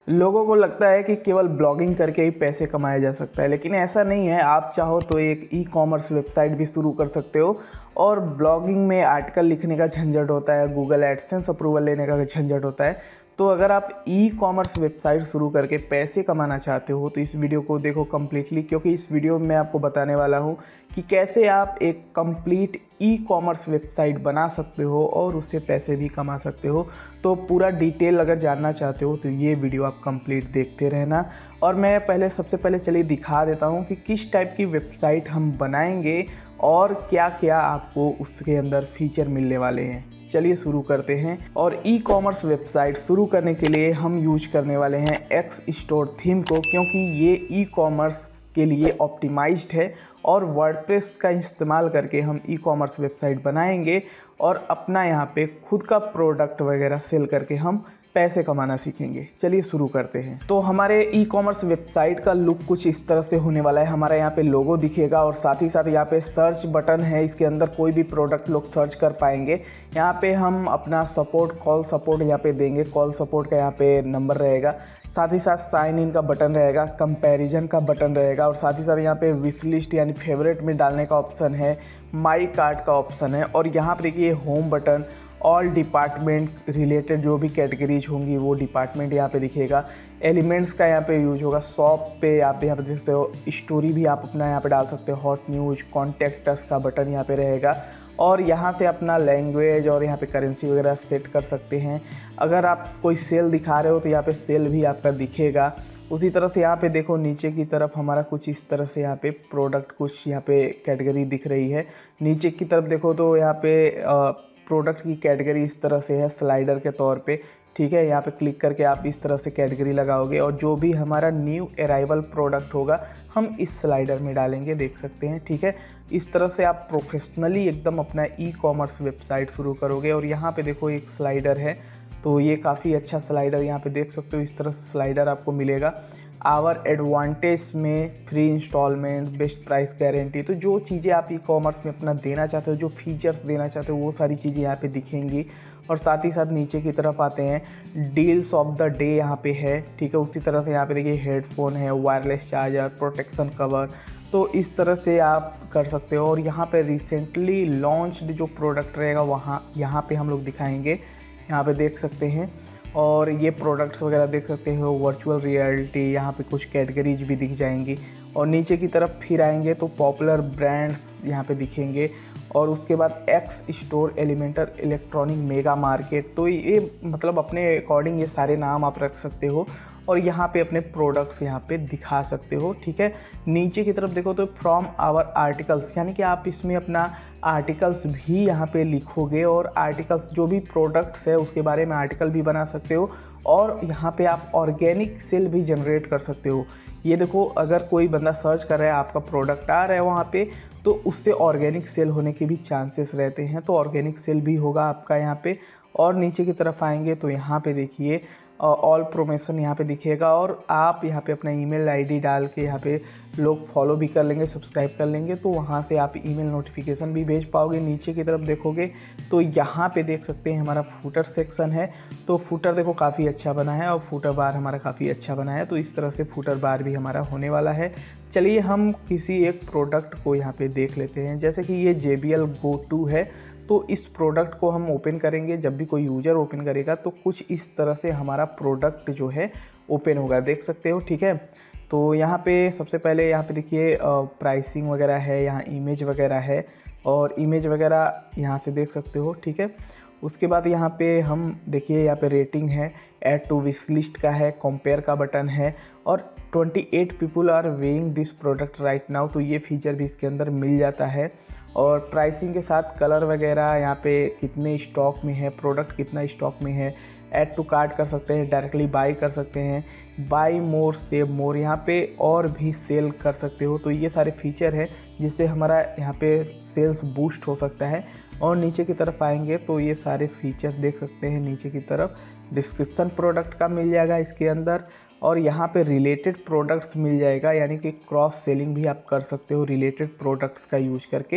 लोगों को लगता है कि केवल ब्लॉगिंग करके ही पैसे कमाया जा सकता है, लेकिन ऐसा नहीं है। आप चाहो तो एक ई कॉमर्स वेबसाइट भी शुरू कर सकते हो। और ब्लॉगिंग में आर्टिकल लिखने का झंझट होता है, गूगल एडसेंस अप्रूवल लेने का झंझट होता है। तो अगर आप ई कॉमर्स वेबसाइट शुरू करके पैसे कमाना चाहते हो तो इस वीडियो को देखो कम्प्लीटली, क्योंकि इस वीडियो में मैं आपको बताने वाला हूँ कि कैसे आप एक कंप्लीट ई कॉमर्स वेबसाइट बना सकते हो और उससे पैसे भी कमा सकते हो। तो पूरा डिटेल अगर जानना चाहते हो तो ये वीडियो आप कंप्लीट देखते रहना। और मैं सबसे पहले चलिए दिखा देता हूँ कि किस टाइप की वेबसाइट हम बनाएंगे और क्या क्या आपको उसके अंदर फीचर मिलने वाले हैं। चलिए शुरू करते हैं। और ई कॉमर्स वेबसाइट शुरू करने के लिए हम यूज करने वाले हैं एक्स स्टोर थीम को, क्योंकि ये ई कॉमर्स के लिए ऑप्टिमाइज्ड है। और वर्डप्रेस का इस्तेमाल करके हम ई कॉमर्स वेबसाइट बनाएंगे और अपना यहाँ पे खुद का प्रोडक्ट वगैरह सेल करके हम पैसे कमाना सीखेंगे। चलिए शुरू करते हैं। तो हमारे ई कॉमर्स वेबसाइट का लुक कुछ इस तरह से होने वाला है। हमारा यहाँ पे लोगो दिखेगा और साथ ही साथ यहाँ पे सर्च बटन है, इसके अंदर कोई भी प्रोडक्ट लोग सर्च कर पाएंगे। यहाँ पे हम अपना कॉल सपोर्ट यहाँ पे देंगे। कॉल सपोर्ट का यहाँ पे नंबर रहेगा, साथ ही साथ साइन इन का बटन रहेगा, कंपैरिजन का बटन रहेगा और साथ ही साथ यहाँ पे विश लिस्ट यानी फेवरेट में डालने का ऑप्शन है, माई कार्ट का ऑप्शन है। और यहाँ पे देखिए home button, all department related जो भी कैटेगरीज होंगी वो डिपार्टमेंट यहाँ पे दिखेगा। एलिमेंट्स का यहाँ पे यूज होगा। शॉप पे आप यहाँ पे देख सकते हो, स्टोरी भी आप अपना यहाँ पे डाल सकते हो, हॉट न्यूज, कॉन्टैक्ट अस का बटन यहाँ पे रहेगा। और यहाँ से अपना लैंग्वेज और यहाँ पे करेंसी वगैरह सेट कर सकते हैं। अगर आप कोई सेल दिखा रहे हो तो यहाँ पे सेल भी आपका दिखेगा। उसी तरह से यहाँ पे देखो नीचे की तरफ हमारा कुछ इस तरह से यहाँ पे प्रोडक्ट कुछ यहाँ पे कैटेगरी दिख रही है। नीचे की तरफ देखो तो यहाँ पे प्रोडक्ट की कैटेगरी इस तरह से है स्लाइडर के तौर पे। ठीक है, यहाँ पे क्लिक करके आप इस तरह से कैटेगरी लगाओगे और जो भी हमारा न्यू अराइवल प्रोडक्ट होगा हम इस स्लाइडर में डालेंगे, देख सकते हैं। ठीक है, इस तरह से आप प्रोफेशनली एकदम अपना ई कॉमर्स वेबसाइट शुरू करोगे। और यहाँ पे देखो एक स्लाइडर है, तो ये काफ़ी अच्छा स्लाइडर यहाँ पे देख सकते हो। इस तरह स्लाइडर आपको मिलेगा। आवर एडवांटेज में free installment, best price guarantee, तो जो चीज़ें आप ई कॉमर्स में अपना देना चाहते हो, जो फीचर्स देना चाहते हो वो सारी चीज़ें यहाँ पे दिखेंगी। और साथ ही साथ नीचे की तरफ आते हैं, डील्स ऑफ द डे यहाँ पे है। ठीक है, उसी तरह से यहाँ पे देखिए हेडफोन है, वायरलेस चार्जर, प्रोटेक्शन कवर, तो इस तरह से आप कर सकते हो। और यहाँ पे रिसेंटली लॉन्च्ड जो प्रोडक्ट रहेगा वहाँ यहाँ पे हम लोग दिखाएंगे, यहाँ पे देख सकते हैं। और ये प्रोडक्ट्स वगैरह देख सकते हो, वर्चुअल रियलिटी, यहाँ पे कुछ कैटेगरीज भी दिख जाएंगी। और नीचे की तरफ फिर आएंगे तो पॉपुलर ब्रांड्स यहाँ पे दिखेंगे। और उसके बाद X store, elementor electronic, mega market, तो ये मतलब अपने अकॉर्डिंग ये सारे नाम आप रख सकते हो और यहाँ पे अपने प्रोडक्ट्स यहाँ पे दिखा सकते हो। ठीक है, नीचे की तरफ देखो तो फ्रॉम आवर आर्टिकल्स, यानी कि आप इसमें अपना आर्टिकल्स भी यहाँ पे लिखोगे और आर्टिकल्स जो भी प्रोडक्ट्स है उसके बारे में आर्टिकल भी बना सकते हो। और यहाँ पे आप ऑर्गेनिक सेल भी जनरेट कर सकते हो। ये देखो, अगर कोई बंदा सर्च कर रहा है, आपका प्रोडक्ट आ रहा है वहाँ पे, तो उससे ऑर्गेनिक सेल होने के भी चांसेस रहते हैं। तो ऑर्गेनिक सेल भी होगा आपका यहाँ पे। और नीचे की तरफ आएंगे तो यहाँ पे देखिए ऑल प्रमोशन यहाँ पे दिखेगा और आप यहाँ पे अपना ईमेल आईडी डाल के यहाँ पे लोग फॉलो भी कर लेंगे, सब्सक्राइब कर लेंगे, तो वहाँ से आप ईमेल नोटिफिकेशन भी भेज पाओगे। नीचे की तरफ देखोगे तो यहाँ पे देख सकते हैं हमारा फूटर सेक्शन है। तो फूटर देखो काफ़ी अच्छा बना है और फूटर बार हमारा काफ़ी अच्छा बना है। तो इस तरह से फूटर बार भी हमारा होने वाला है। चलिए हम किसी एक प्रोडक्ट को यहाँ पे देख लेते हैं। जैसे कि ये JBL Go 2 है, तो इस प्रोडक्ट को हम ओपन करेंगे। जब भी कोई यूज़र ओपन करेगा तो कुछ इस तरह से हमारा प्रोडक्ट जो है ओपन होगा, देख सकते हो। ठीक है, तो यहाँ पे सबसे पहले यहाँ पे देखिए प्राइसिंग वगैरह है, यहाँ इमेज वगैरह है और इमेज वगैरह यहाँ से देख सकते हो। ठीक है, उसके बाद यहाँ पे हम देखिए यहाँ पे रेटिंग है, ऐड टू विश लिस्ट का है, कंपेयर का बटन है और 28 people are viewing this product right now, तो ये फीचर भी इसके अंदर मिल जाता है। और प्राइसिंग के साथ कलर वगैरह, यहाँ पे कितने स्टॉक में है, प्रोडक्ट कितना स्टॉक में है, ऐड टू कार्ट कर सकते हैं, डायरेक्टली बाई कर सकते हैं, बाई मोर सेव मोर, यहाँ पे और भी सेल कर सकते हो। तो ये सारे फीचर है जिससे हमारा यहाँ पे सेल्स बूस्ट हो सकता है। और नीचे की तरफ आएंगे तो ये सारे फीचर्स देख सकते हैं। नीचे की तरफ डिस्क्रिप्शन प्रोडक्ट का मिल जाएगा इसके अंदर और यहाँ पे रिलेटेड प्रोडक्ट्स मिल जाएगा, यानी कि क्रॉस सेलिंग भी आप कर सकते हो रिलेटेड प्रोडक्ट्स का यूज करके।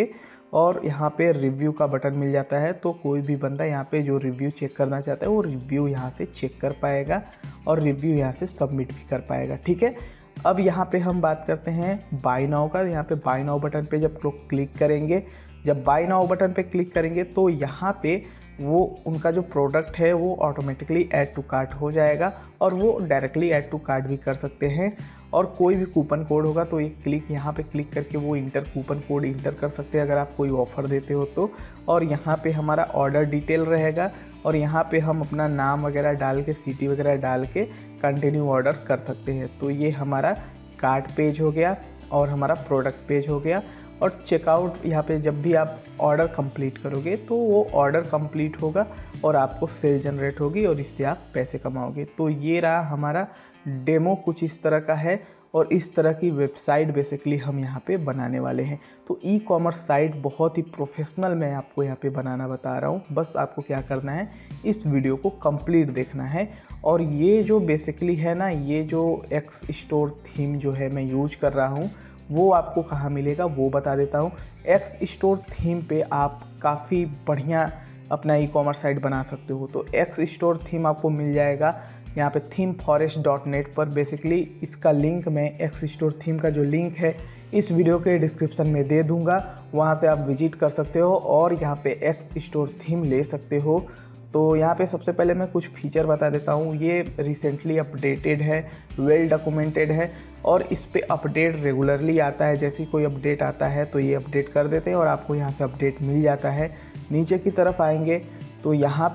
और यहाँ पे रिव्यू का बटन मिल जाता है। तो कोई भी बंदा यहाँ पे जो रिव्यू चेक करना चाहता है वो रिव्यू यहाँ से चेक कर पाएगा और रिव्यू यहाँ से सबमिट भी कर पाएगा। ठीक है, अब यहाँ पे हम बात करते हैं बाय नाउ का। यहाँ पे बाय नाउ बटन पे जब लोग क्लिक करेंगे, जब बाय नाउ बटन पे क्लिक करेंगे तो यहाँ पे वो उनका जो प्रोडक्ट है वो ऑटोमेटिकली ऐड टू कार्ट हो जाएगा और वो डायरेक्टली ऐड टू कार्ट भी कर सकते हैं। और कोई भी कूपन कोड होगा तो एक क्लिक यहाँ पे क्लिक करके वो कूपन कोड इंटर कर सकते हैं अगर आप कोई ऑफ़र देते हो तो। और यहाँ पे हमारा ऑर्डर डिटेल रहेगा और यहाँ पे हम अपना नाम वगैरह डाल के, सिटी वगैरह डाल के कंटिन्यू ऑर्डर कर सकते हैं। तो ये हमारा कार्ट पेज हो गया और हमारा प्रोडक्ट पेज हो गया। और चेकआउट यहाँ पे जब भी आप ऑर्डर कंप्लीट करोगे तो वो ऑर्डर कंप्लीट होगा और आपको सेल जनरेट होगी और इससे आप पैसे कमाओगे। तो ये रहा हमारा डेमो, कुछ इस तरह का है और इस तरह की वेबसाइट बेसिकली हम यहाँ पे बनाने वाले हैं। तो ई कॉमर्स साइट बहुत ही प्रोफेशनल मैं आपको यहाँ पे बनाना बता रहा हूँ। बस आपको क्या करना है, इस वीडियो को कंप्लीट देखना है। और ये जो बेसिकली है ना, ये जो एक्स स्टोर थीम जो है मैं यूज कर रहा हूँ वो आपको कहाँ मिलेगा वो बता देता हूँ। एक्स स्टोर थीम पे आप काफ़ी बढ़िया अपना ई कॉमर्स साइट बना सकते हो। तो एक्स स्टोर थीम आपको मिल जाएगा यहाँ पे themeforest.net पर। बेसिकली इसका लिंक मैं एक्स स्टोर थीम का जो लिंक है इस वीडियो के डिस्क्रिप्शन में दे दूंगा, वहाँ से आप विजिट कर सकते हो और यहाँ पे एक्स स्टोर थीम ले सकते हो। तो यहाँ पे सबसे पहले मैं कुछ फीचर बता देता हूँ। ये रिसेंटली अपडेटेड है, वेल डॉक्यूमेंटेड है और इस पे अपडेट रेगुलरली आता है। जैसे कोई अपडेट आता है तो ये अपडेट कर देते हैं और आपको यहाँ से अपडेट मिल जाता है। नीचे की तरफ आएंगे तो यहाँ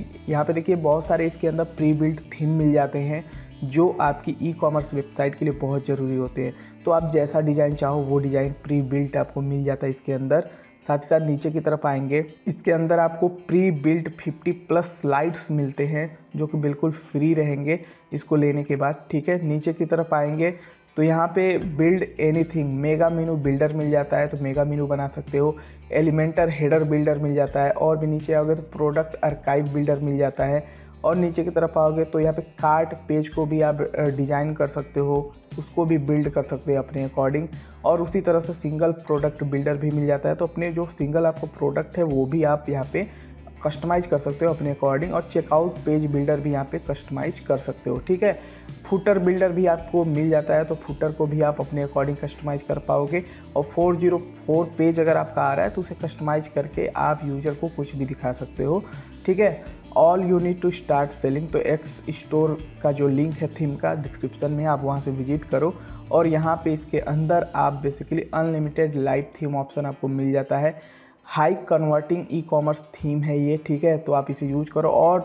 पे देखिए बहुत सारे इसके अंदर प्री बिल्ट थीम मिल जाते हैं जो आपकी ई कॉमर्स वेबसाइट के लिए बहुत ज़रूरी होते हैं। तो आप जैसा डिज़ाइन चाहो वो डिज़ाइन प्री बिल्ट आपको मिल जाता है इसके अंदर। साथ ही साथ नीचे की तरफ आएंगे, इसके अंदर आपको प्री बिल्ट 50+ स्लाइड्स मिलते हैं जो कि बिल्कुल फ्री रहेंगे इसको लेने के बाद। ठीक है, नीचे की तरफ आएंगे तो यहाँ पे build anything mega menu builder मिल जाता है, तो मेगा मेनू बना सकते हो। एलिमेंटर हेडर बिल्डर मिल जाता है और भी नीचे आओगे तो प्रोडक्ट आर्काइव बिल्डर मिल जाता है। और नीचे की तरफ आओगे तो यहाँ पे कार्ट पेज को भी आप डिज़ाइन कर सकते हो, उसको भी बिल्ड कर सकते हैं अपने अकॉर्डिंग। और उसी तरह से सिंगल प्रोडक्ट बिल्डर भी मिल जाता है, तो अपने जो सिंगल आपको प्रोडक्ट है वो भी आप यहाँ पे कस्टमाइज़ कर सकते हो अपने अकॉर्डिंग। और चेकआउट पेज बिल्डर भी यहाँ पे कस्टमाइज़ कर सकते हो। ठीक है, फुटर बिल्डर भी आपको मिल जाता है, तो फुटर को भी आप अपने अकॉर्डिंग कस्टमाइज़ कर पाओगे। और 404 पेज अगर आपका आ रहा है तो उसे कस्टमाइज़ करके आप यूज़र को कुछ भी दिखा सकते हो। ठीक है, all you need to start selling, तो एक्स स्टोर का जो लिंक है थीम का डिस्क्रिप्शन में, आप वहाँ से विजिट करो। और यहाँ पे इसके अंदर आप basically unlimited live theme option आपको मिल जाता है। High converting e commerce theme है ये। ठीक है, तो आप इसे यूज करो। और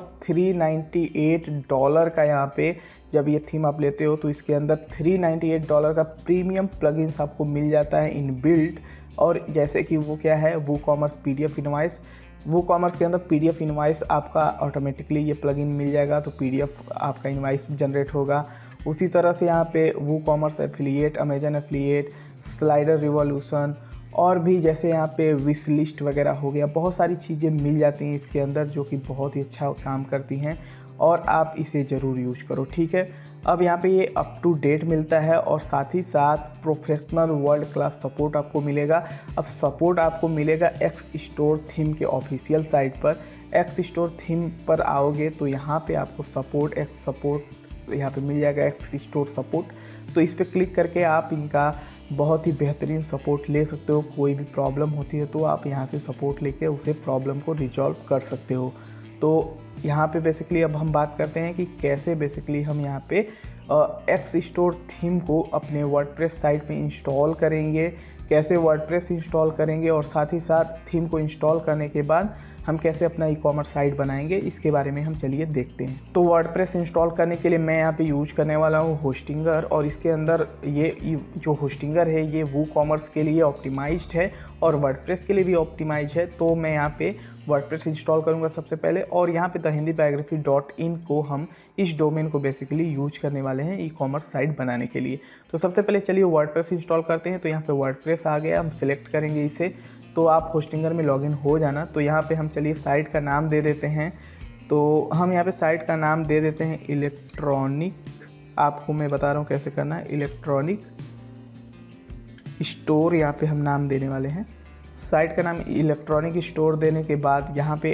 $398 का यहाँ पे जब ये थीम आप लेते हो तो इसके अंदर $398 का प्रीमियम प्लगइन्स आपको मिल जाता है इन बिल्ट। और जैसे कि वो क्या है, WooCommerce PDF invoice, WooCommerce के अंदर PDF इनवॉइस आपका ऑटोमेटिकली ये प्लगइन मिल जाएगा, तो PDF आपका इनवॉइस जनरेट होगा। उसी तरह से यहाँ पे WooCommerce affiliate, Amazon affiliate, slider revolution और भी जैसे यहाँ पे विश लिस्ट वगैरह हो गया, बहुत सारी चीज़ें मिल जाती हैं इसके अंदर जो कि बहुत ही अच्छा काम करती हैं और आप इसे ज़रूर यूज करो। ठीक है, अब यहाँ पे ये अप टू डेट मिलता है और साथ ही साथ प्रोफेशनल वर्ल्ड क्लास सपोर्ट आपको मिलेगा। अब सपोर्ट आपको मिलेगा एक्स स्टोर थीम के ऑफिशियल साइट पर। एक्स स्टोर थीम पर आओगे तो यहाँ पे आपको सपोर्ट यहाँ पे मिल जाएगा, एक्स स्टोर सपोर्ट। तो इस पर क्लिक करके आप इनका बहुत ही बेहतरीन सपोर्ट ले सकते हो। कोई भी प्रॉब्लम होती है तो आप यहाँ से सपोर्ट लेके उसे प्रॉब्लम को रिजॉल्व कर सकते हो। तो यहाँ पे बेसिकली अब हम बात करते हैं कि कैसे बेसिकली हम यहाँ पे एक्स स्टोर थीम को अपने वर्डप्रेस साइट पे इंस्टॉल करेंगे, कैसे वर्डप्रेस इंस्टॉल करेंगे और साथ ही साथ थीम को इंस्टॉल करने के बाद हम कैसे अपना ई कॉमर्स साइट बनाएंगे, इसके बारे में हम चलिए देखते हैं। तो वर्डप्रेस इंस्टॉल करने के लिए मैं यहाँ पे यूज करने वाला हूँ होस्टिंगर। और इसके अंदर ये जो होस्टिंगर है ये वो कॉमर्स के लिए ऑप्टिमाइज्ड है और वर्डप्रेस के लिए भी ऑप्टिमाइज है। तो मैं यहाँ पे वर्डप्रेस इंस्टॉल करूँगा सबसे पहले और यहाँ पे thehindibiography.in को हम इस डोमेन को बेसिकली यूज करने वाले हैं ई कॉमर्स साइट बनाने के लिए। तो सबसे पहले चलिए वर्डप्रेस इंस्टॉल करते हैं। तो यहाँ पे वर्डप्रेस आ गया, हम सिलेक्ट करेंगे इसे। तो आप होस्टिंगर में लॉगिन हो जाना। तो यहाँ पे हम चलिए साइट का नाम दे देते हैं। तो हम यहाँ पे साइट का नाम दे देते हैं इलेक्ट्रॉनिक, आपको मैं बता रहा हूँ कैसे करना है, इलेक्ट्रॉनिक स्टोर यहाँ पे हम नाम देने वाले हैं साइट का नाम इलेक्ट्रॉनिक स्टोर देने के बाद यहाँ पे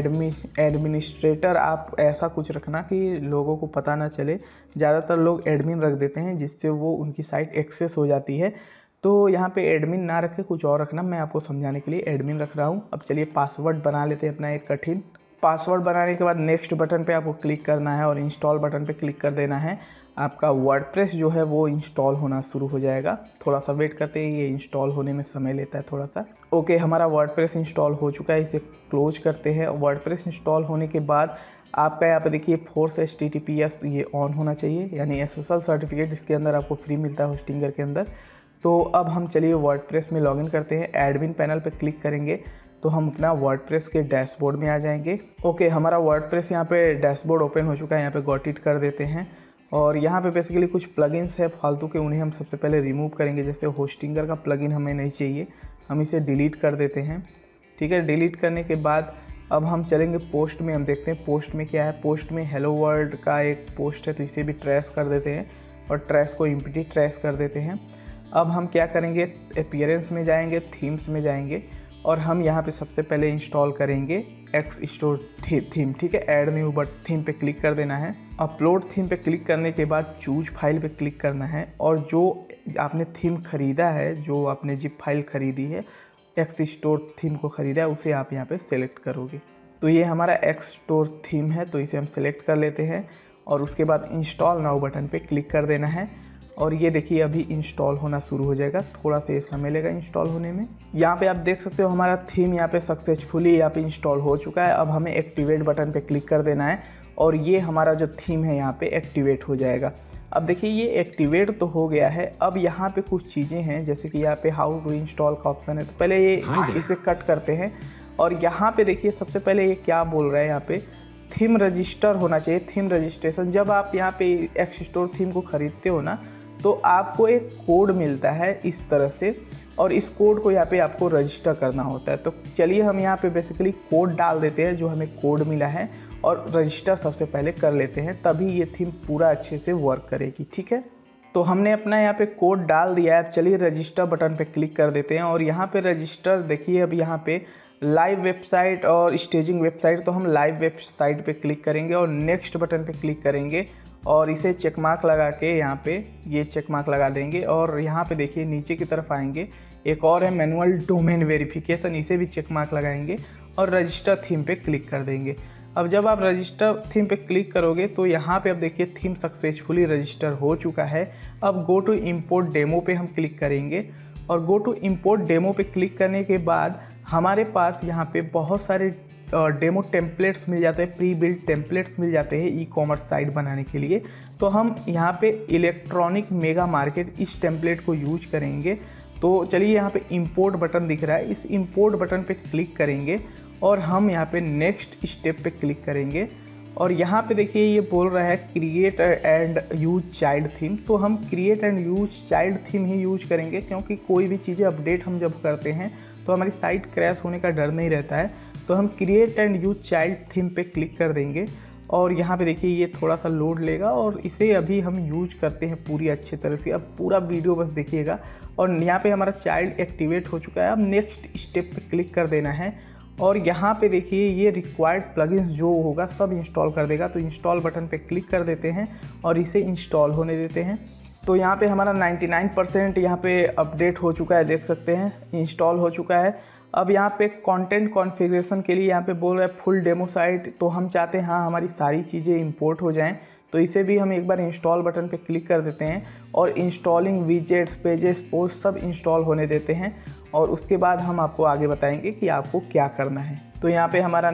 एडमिनिस्ट्रेटर आप ऐसा कुछ रखना कि लोगों को पता ना चले। ज़्यादातर लोग एडमिन रख देते हैं जिससे वो उनकी साइट एक्सेस हो जाती है। तो यहाँ पे एडमिन ना रखे, कुछ और रखना। मैं आपको समझाने के लिए एडमिन रख रहा हूँ। अब चलिए पासवर्ड बना लेते हैं अपना एक कठिन। पासवर्ड बनाने के बाद नेक्स्ट बटन पे आपको क्लिक करना है और इंस्टॉल बटन पे क्लिक कर देना है। आपका वर्डप्रेस जो है वो इंस्टॉल होना शुरू हो जाएगा। थोड़ा सा वेट करते हैं, ये इंस्टॉल होने में समय लेता है थोड़ा सा। ओके, हमारा वर्डप्रेस इंस्टॉल हो चुका है, इसे क्लोज करते हैं। वर्डप्रेस इंस्टॉल होने के बाद आपका यहाँ पे देखिए फोर्स HTTPS ये ऑन होना चाहिए, यानी SSL सर्टिफिकेट इसके अंदर आपको फ्री मिलता है होस्टिंगर के अंदर। तो अब हम चलिए वर्डप्रेस में लॉगिन करते हैं। एडमिन पैनल पे क्लिक करेंगे तो हम अपना वर्डप्रेस के डैशबोर्ड में आ जाएंगे। ओके, हमारा वर्डप्रेस यहाँ पे डैशबोर्ड ओपन हो चुका है। यहाँ पे गॉट इट कर देते हैं और यहाँ पे बेसिकली कुछ प्लगइन्स है फालतू के, उन्हें हम सबसे पहले रिमूव करेंगे। जैसे होस्टिंगर का प्लगइन हमें नहीं चाहिए, हम इसे डिलीट कर देते हैं। ठीक है, डिलीट करने के बाद अब हम चलेंगे पोस्ट में। हम देखते हैं पोस्ट में क्या है। पोस्ट में हेलो वर्ल्ड का एक पोस्ट है, तो इसे भी ट्रेस कर देते हैं और ट्रेस को इम्प्टी ट्रेस कर देते हैं। अब हम क्या करेंगे, अपीयरेंस में जाएंगे, थीम्स में जाएंगे और हम यहाँ पे सबसे पहले इंस्टॉल करेंगे एक्स स्टोर थीम। ठीक है, ऐड न्यू बट थीम पे क्लिक कर देना है। अपलोड थीम पे क्लिक करने के बाद चूज फाइल पे क्लिक करना है और जो आपने थीम ख़रीदा है, जो आपने जिप फाइल ख़रीदी है, एक्स स्टोर थीम को ख़रीदा है, उसे आप यहाँ पे सेलेक्ट करोगे। तो ये हमारा एक्स स्टोर थीम है, तो इसे हम सेलेक्ट कर लेते हैं और उसके बाद इंस्टॉल नाउ बटन पे क्लिक कर देना है और ये देखिए अभी इंस्टॉल होना शुरू हो जाएगा। थोड़ा सा समय लेगा इंस्टॉल होने में। यहाँ पे आप देख सकते हो हमारा थीम यहाँ पे सक्सेसफुली यहाँ पे इंस्टॉल हो चुका है। अब हमें एक्टिवेट बटन पे क्लिक कर देना है और ये हमारा जो थीम है यहाँ पे एक्टिवेट हो जाएगा। अब देखिए ये एक्टिवेट तो हो गया है। अब यहाँ पे कुछ चीज़ें हैं, जैसे कि यहाँ पे हाउ टू इंस्टॉल का ऑप्शन है, तो पहले ये इसे कट करते हैं और यहाँ पे देखिए सबसे पहले ये क्या बोल रहा है, यहाँ पे थीम रजिस्टर होना चाहिए, थीम रजिस्ट्रेशन। जब आप यहाँ पे एक्स स्टोर थीम को ख़रीदते हो ना, तो आपको एक कोड मिलता है इस तरह से और इस कोड को यहाँ पे आपको रजिस्टर करना होता है। तो चलिए हम यहाँ पे बेसिकली कोड डाल देते हैं, जो हमें कोड मिला है, और रजिस्टर सबसे पहले कर लेते हैं, तभी ये थीम पूरा अच्छे से वर्क करेगी। ठीक है, तो हमने अपना यहाँ पे कोड डाल दिया है। अब चलिए रजिस्टर बटन पे क्लिक कर देते हैं और यहाँ पे रजिस्टर देखिए अब यहाँ पे लाइव वेबसाइट और स्टेजिंग वेबसाइट, तो हम लाइव वेबसाइट पे क्लिक करेंगे और नेक्स्ट बटन पे क्लिक करेंगे और इसे चेक मार्क लगा के यहाँ पे ये चेक मार्क लगा देंगे और यहाँ पे देखिए नीचे की तरफ आएंगे, एक और है मैनुअल डोमेन वेरिफिकेशन, इसे भी चेक मार्क लगाएंगे और रजिस्टर थीम पे क्लिक कर देंगे। अब जब आप रजिस्टर थीम पे क्लिक करोगे तो यहाँ पे अब देखिए थीम सक्सेसफुली रजिस्टर हो चुका है। अब गो टू इम्पोर्ट डेमो पे हम क्लिक करेंगे और गो टू इम्पोर्ट डेमो पे क्लिक करने के बाद हमारे पास यहाँ पे बहुत सारे डेमो टेम्पलेट्स मिल जाते हैं, प्री बिल्ड टेम्पलेट्स मिल जाते हैं ई कॉमर्स साइट बनाने के लिए। तो हम यहाँ पे इलेक्ट्रॉनिक मेगा मार्केट इस टेम्पलेट को यूज करेंगे। तो चलिए यहाँ पे इंपोर्ट बटन दिख रहा है, इस इंपोर्ट बटन पे क्लिक करेंगे और हम यहाँ पे नेक्स्ट स्टेप पे क्लिक करेंगे और यहाँ पे देखिए ये बोल रहा है create and use child theme. तो हम create and use child theme ही यूज करेंगे, क्योंकि कोई भी चीज़ें अपडेट हम जब करते हैं तो हमारी साइट क्रैश होने का डर नहीं रहता है। तो हम create and use child theme पे क्लिक कर देंगे और यहाँ पे देखिए ये थोड़ा सा लोड लेगा और इसे अभी हम यूज करते हैं पूरी अच्छी तरह से। अब पूरा वीडियो बस देखिएगा और यहाँ पे हमारा चाइल्ड एक्टिवेट हो चुका है। अब नेक्स्ट स्टेप पे क्लिक कर देना है और यहाँ पे देखिए ये रिक्वायर्ड प्लगइन्स जो होगा सब इंस्टॉल कर देगा। तो इंस्टॉल बटन पे क्लिक कर देते हैं और इसे इंस्टॉल होने देते हैं। तो यहाँ पे हमारा 99% यहाँ पे अपडेट हो चुका है, देख सकते हैं इंस्टॉल हो चुका है। अब यहाँ पे कंटेंट कॉन्फ़िगरेशन के लिए यहाँ पे बोल रहा है फुल डेमो साइट, तो हम चाहते हैं हाँ हमारी सारी चीज़ें इंपोर्ट हो जाएं, तो इसे भी हम एक बार इंस्टॉल बटन पे क्लिक कर देते हैं और इंस्टॉलिंग विजेट्स पेजेस पोस्ट सब इंस्टॉल होने देते हैं और उसके बाद हम आपको आगे बताएंगे कि आपको क्या करना है। तो यहाँ पे हमारा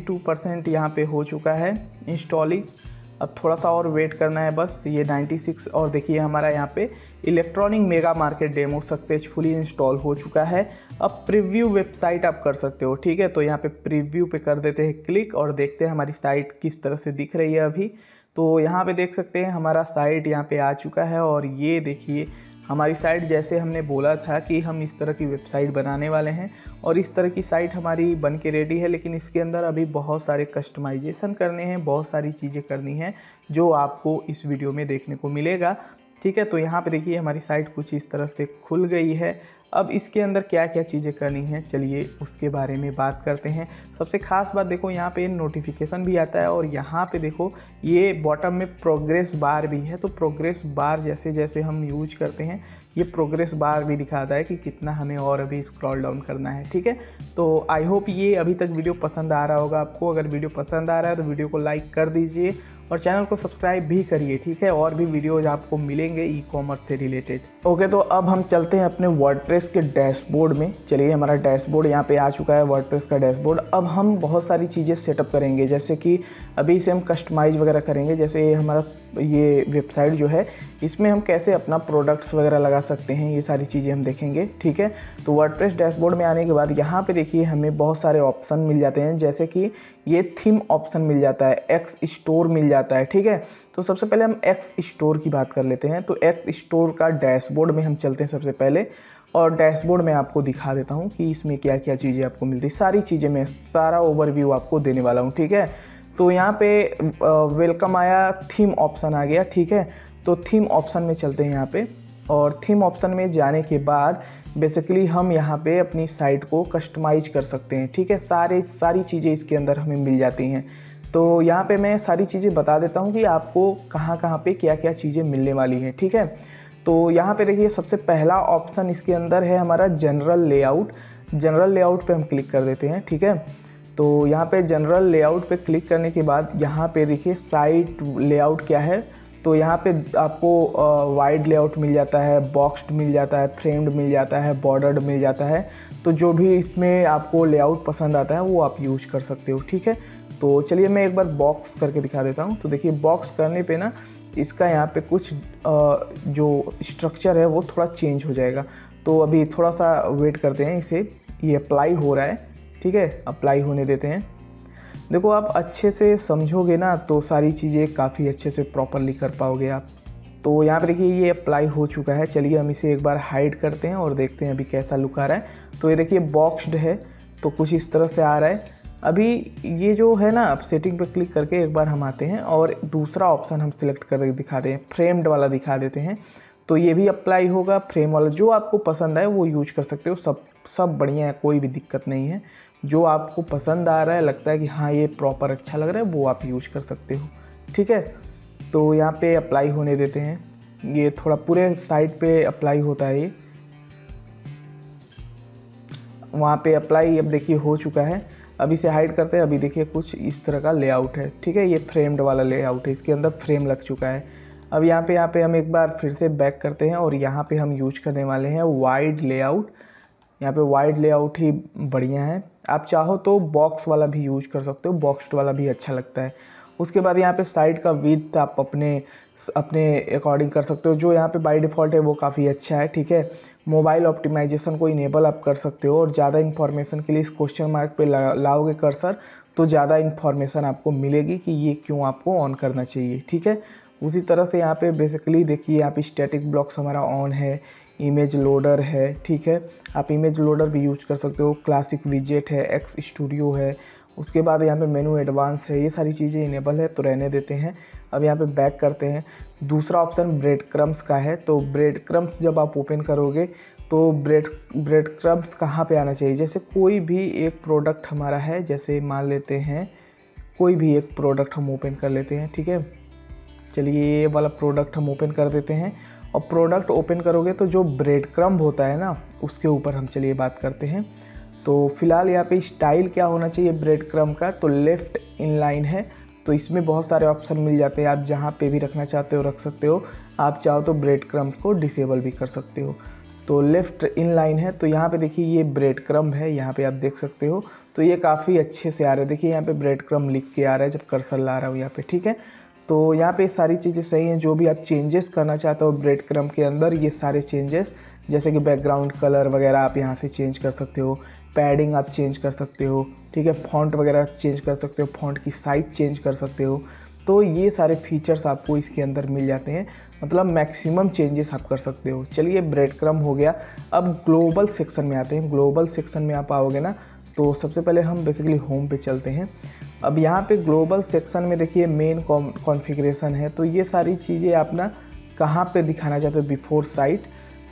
92% यहाँ पे हो चुका है इंस्टॉलिंग। अब थोड़ा सा और वेट करना है बस, ये 96 और देखिए हमारा यहाँ पे electronic mega market demo successfully install हो चुका है। अब प्रीव्यू वेबसाइट आप कर सकते हो, ठीक है। तो यहाँ पे प्रीव्यू पे कर देते हैं क्लिक और देखते हैं हमारी साइट किस तरह से दिख रही है अभी। तो यहाँ पे देख सकते हैं हमारा साइट यहाँ पे आ चुका है और ये देखिए हमारी साइट जैसे हमने बोला था कि हम इस तरह की वेबसाइट बनाने वाले हैं और इस तरह की साइट हमारी बन के रेडी है। लेकिन इसके अंदर अभी बहुत सारे कस्टमाइजेशन करने हैं, बहुत सारी चीज़ें करनी हैं जो आपको इस वीडियो में देखने को मिलेगा, ठीक है। तो यहाँ पे देखिए हमारी साइट कुछ इस तरह से खुल गई है। अब इसके अंदर क्या क्या चीज़ें करनी है, चलिए उसके बारे में बात करते हैं। सबसे खास बात देखो, यहाँ पे नोटिफिकेशन भी आता है और यहाँ पे देखो ये बॉटम में प्रोग्रेस बार भी है। तो प्रोग्रेस बार जैसे जैसे हम यूज करते हैं ये प्रोग्रेस बार भी दिखाता है कि कितना हमें और अभी स्क्रॉल डाउन करना है, ठीक है। तो आई होप ये अभी तक वीडियो पसंद आ रहा होगा आपको। अगर वीडियो पसंद आ रहा है तो वीडियो को लाइक कर दीजिए और चैनल को सब्सक्राइब भी करिए, ठीक है। और भी वीडियोज आपको मिलेंगे ई कॉमर्स से रिलेटेड। ओके, तो अब हम चलते हैं अपने वर्डप्रेस के डैशबोर्ड में। चलिए, हमारा डैशबोर्ड यहाँ पे आ चुका है, वर्डप्रेस का डैशबोर्ड। अब हम बहुत सारी चीज़ें सेटअप करेंगे, जैसे कि अभी इसे हम कस्टमाइज़ वगैरह करेंगे। जैसे हमारा ये वेबसाइट जो है इसमें हम कैसे अपना प्रोडक्ट्स वगैरह लगा सकते हैं, ये सारी चीज़ें हम देखेंगे, ठीक है। तो वर्डप्रेस डैशबोर्ड में आने के बाद यहाँ पे देखिए हमें बहुत सारे ऑप्शन मिल जाते हैं, जैसे कि ये थीम ऑप्शन मिल जाता है, एक्स स्टोर मिल जाता है, ठीक है। तो सबसे पहले हम एक्स स्टोर की बात कर लेते हैं। तो एक्स स्टोर का डैशबोर्ड में हम चलते हैं सबसे पहले, और डैशबोर्ड में आपको दिखा देता हूँ कि इसमें क्या क्या चीज़ें आपको मिलती है। सारी चीज़ें मैं सारा ओवरव्यू आपको देने वाला हूँ, ठीक है। तो यहाँ पे वेलकम आया, थीम ऑप्शन आ गया, ठीक है। तो थीम ऑप्शन में चलते हैं यहाँ पे, और थीम ऑप्शन में जाने के बाद बेसिकली हम यहाँ पे अपनी साइट को कस्टमाइज कर सकते हैं, ठीक है। सारी चीज़ें इसके अंदर हमें मिल जाती हैं। तो यहाँ पे मैं सारी चीज़ें बता देता हूँ कि आपको कहाँ पे क्या क्या चीज़ें मिलने वाली हैं, ठीक है। तो यहाँ पे देखिए सबसे पहला ऑप्शन इसके अंदर है हमारा जनरल लेआउट। जनरल लेआउट पे हम क्लिक कर देते हैं, ठीक है। तो यहाँ पे जनरल लेआउट पे क्लिक करने के बाद यहाँ पे देखिए साइट लेआउट क्या है। तो यहाँ पे आपको वाइड लेआउट मिल जाता है, बॉक्स्ड मिल जाता है, फ्रेम्ड मिल जाता है, बॉर्डर्ड मिल जाता है। तो जो भी इसमें आपको लेआउट पसंद आता है वो आप यूज कर सकते हो, ठीक है। तो चलिए मैं एक बार बॉक्स करके दिखा देता हूँ। तो देखिए बॉक्स करने पे ना इसका यहाँ पे कुछ जो स्ट्रक्चर है वो थोड़ा चेंज हो जाएगा। तो अभी थोड़ा सा वेट करते हैं, इसे ये अप्लाई हो रहा है, ठीक है। अप्लाई होने देते हैं। देखो आप अच्छे से समझोगे ना तो सारी चीज़ें काफ़ी अच्छे से प्रॉपरली कर पाओगे आप। तो यहाँ पे देखिए ये अप्लाई हो चुका है। चलिए हम इसे एक बार हाइड करते हैं और देखते हैं अभी कैसा लुक आ रहा है। तो ये देखिए बॉक्स्ड है तो कुछ इस तरह से आ रहा है। अभी ये जो है ना, आप सेटिंग पे क्लिक करके एक बार हम आते हैं और दूसरा ऑप्शन हम सिलेक्ट करके दिखा दें, फ्रेम्ड वाला दिखा देते हैं। तो ये भी अप्लाई होगा, फ्रेम वाला जो आपको पसंद आए वो यूज कर सकते हो। सब बढ़िया है, कोई भी दिक्कत नहीं है। जो आपको पसंद आ रहा है, लगता है कि हाँ ये प्रॉपर अच्छा लग रहा है, वो आप यूज कर सकते हो, ठीक है। तो यहाँ पे अप्लाई होने देते हैं। ये थोड़ा पूरे साइड पे अप्लाई होता है, ये वहाँ पे अप्लाई अब देखिए हो चुका है। अब इसे हाइड करते हैं। अभी देखिए कुछ इस तरह का लेआउट है, ठीक है। ये फ्रेम्ड वाला लेआउट है, इसके अंदर फ्रेम लग चुका है। अब यहाँ पे हम एक बार फिर से बैक करते हैं और यहाँ पे हम यूज करने वाले हैं वाइड लेआउट। यहाँ पे वाइड लेआउट ही बढ़िया है। आप चाहो तो बॉक्स वाला भी यूज कर सकते हो, बॉक्स्ड वाला भी अच्छा लगता है। उसके बाद यहाँ पे साइड का विड्थ आप अपने अकॉर्डिंग कर सकते हो। जो यहाँ पे बाय डिफ़ॉल्ट है वो काफ़ी अच्छा है, ठीक है। मोबाइल ऑप्टिमाइजेशन को इनेबल आप कर सकते हो, और ज़्यादा इन्फॉर्मेशन के लिए इस क्वेश्चन मार्क पे लाओगे कर्सर तो ज़्यादा इन्फॉर्मेशन आपको मिलेगी कि ये क्यों आपको ऑन करना चाहिए, ठीक है। उसी तरह से यहाँ पे बेसिकली देखिए यहाँ पे स्टैटिक ब्लॉक्स हमारा ऑन है, इमेज लोडर है, ठीक है। आप इमेज लोडर भी यूज कर सकते हो, क्लासिक विजेट है, एक्स स्टूडियो है। उसके बाद यहाँ पे मेनू एडवांस है, ये सारी चीज़ें इनेबल है तो रहने देते हैं। अब यहाँ पे बैक करते हैं। दूसरा ऑप्शन ब्रेड क्रम्स का है। तो ब्रेड क्रम्स जब आप ओपन करोगे तो ब्रेड क्रम्स कहाँ पे आना चाहिए, जैसे कोई भी एक प्रोडक्ट हमारा है, जैसे मान लेते हैं कोई भी एक प्रोडक्ट हम ओपन कर लेते हैं, ठीक है। चलिए ये वाला प्रोडक्ट हम ओपन कर देते हैं, और प्रोडक्ट ओपन करोगे तो जो ब्रेड क्रम्ब होता है ना उसके ऊपर हम चलिए बात करते हैं। तो फिलहाल यहाँ पे स्टाइल क्या होना चाहिए ब्रेड क्रम्ब का, तो लेफ़्ट इनलाइन है। तो इसमें बहुत सारे ऑप्शन मिल जाते हैं, आप जहाँ पे भी रखना चाहते हो रख सकते हो। आप चाहो तो ब्रेड क्रम्ब को डिसेबल भी कर सकते हो। तो लेफ़्ट इनलाइन है। तो यहाँ पे देखिए ये ब्रेड क्रम्ब है, यहाँ पे आप देख सकते हो। तो ये काफ़ी अच्छे से आ रहा है, देखिए यहाँ पे ब्रेड क्रम्ब लिख के आ रहा है जब कर्सर ला रहा हूँ यहाँ पे, ठीक है। तो यहाँ पे सारी चीज़ें सही हैं। जो भी आप चेंजेस करना चाहते हो ब्रेड क्रम्ब के अंदर, ये सारे चेंजेस जैसे कि बैकग्राउंड कलर वगैरह आप यहाँ से चेंज कर सकते हो, पैडिंग आप चेंज कर सकते हो, ठीक है। फॉन्ट वगैरह चेंज कर सकते हो, फॉन्ट की साइज़ चेंज कर सकते हो। तो ये सारे फीचर्स आपको इसके अंदर मिल जाते हैं, मतलब मैक्सिमम चेंजेस आप कर सकते हो। चलिए ब्रेड क्रम्ब हो गया। अब ग्लोबल सेक्शन में आते हैं। ग्लोबल सेक्शन में आप आओगे ना तो सबसे पहले हम बेसिकली होम पे चलते हैं। अब यहाँ पे ग्लोबल सेक्शन में देखिए मेन कॉन्फ़िगरेशन है। तो ये सारी चीज़ें आप ना कहाँ पे दिखाना चाहते हो, बिफोर साइट।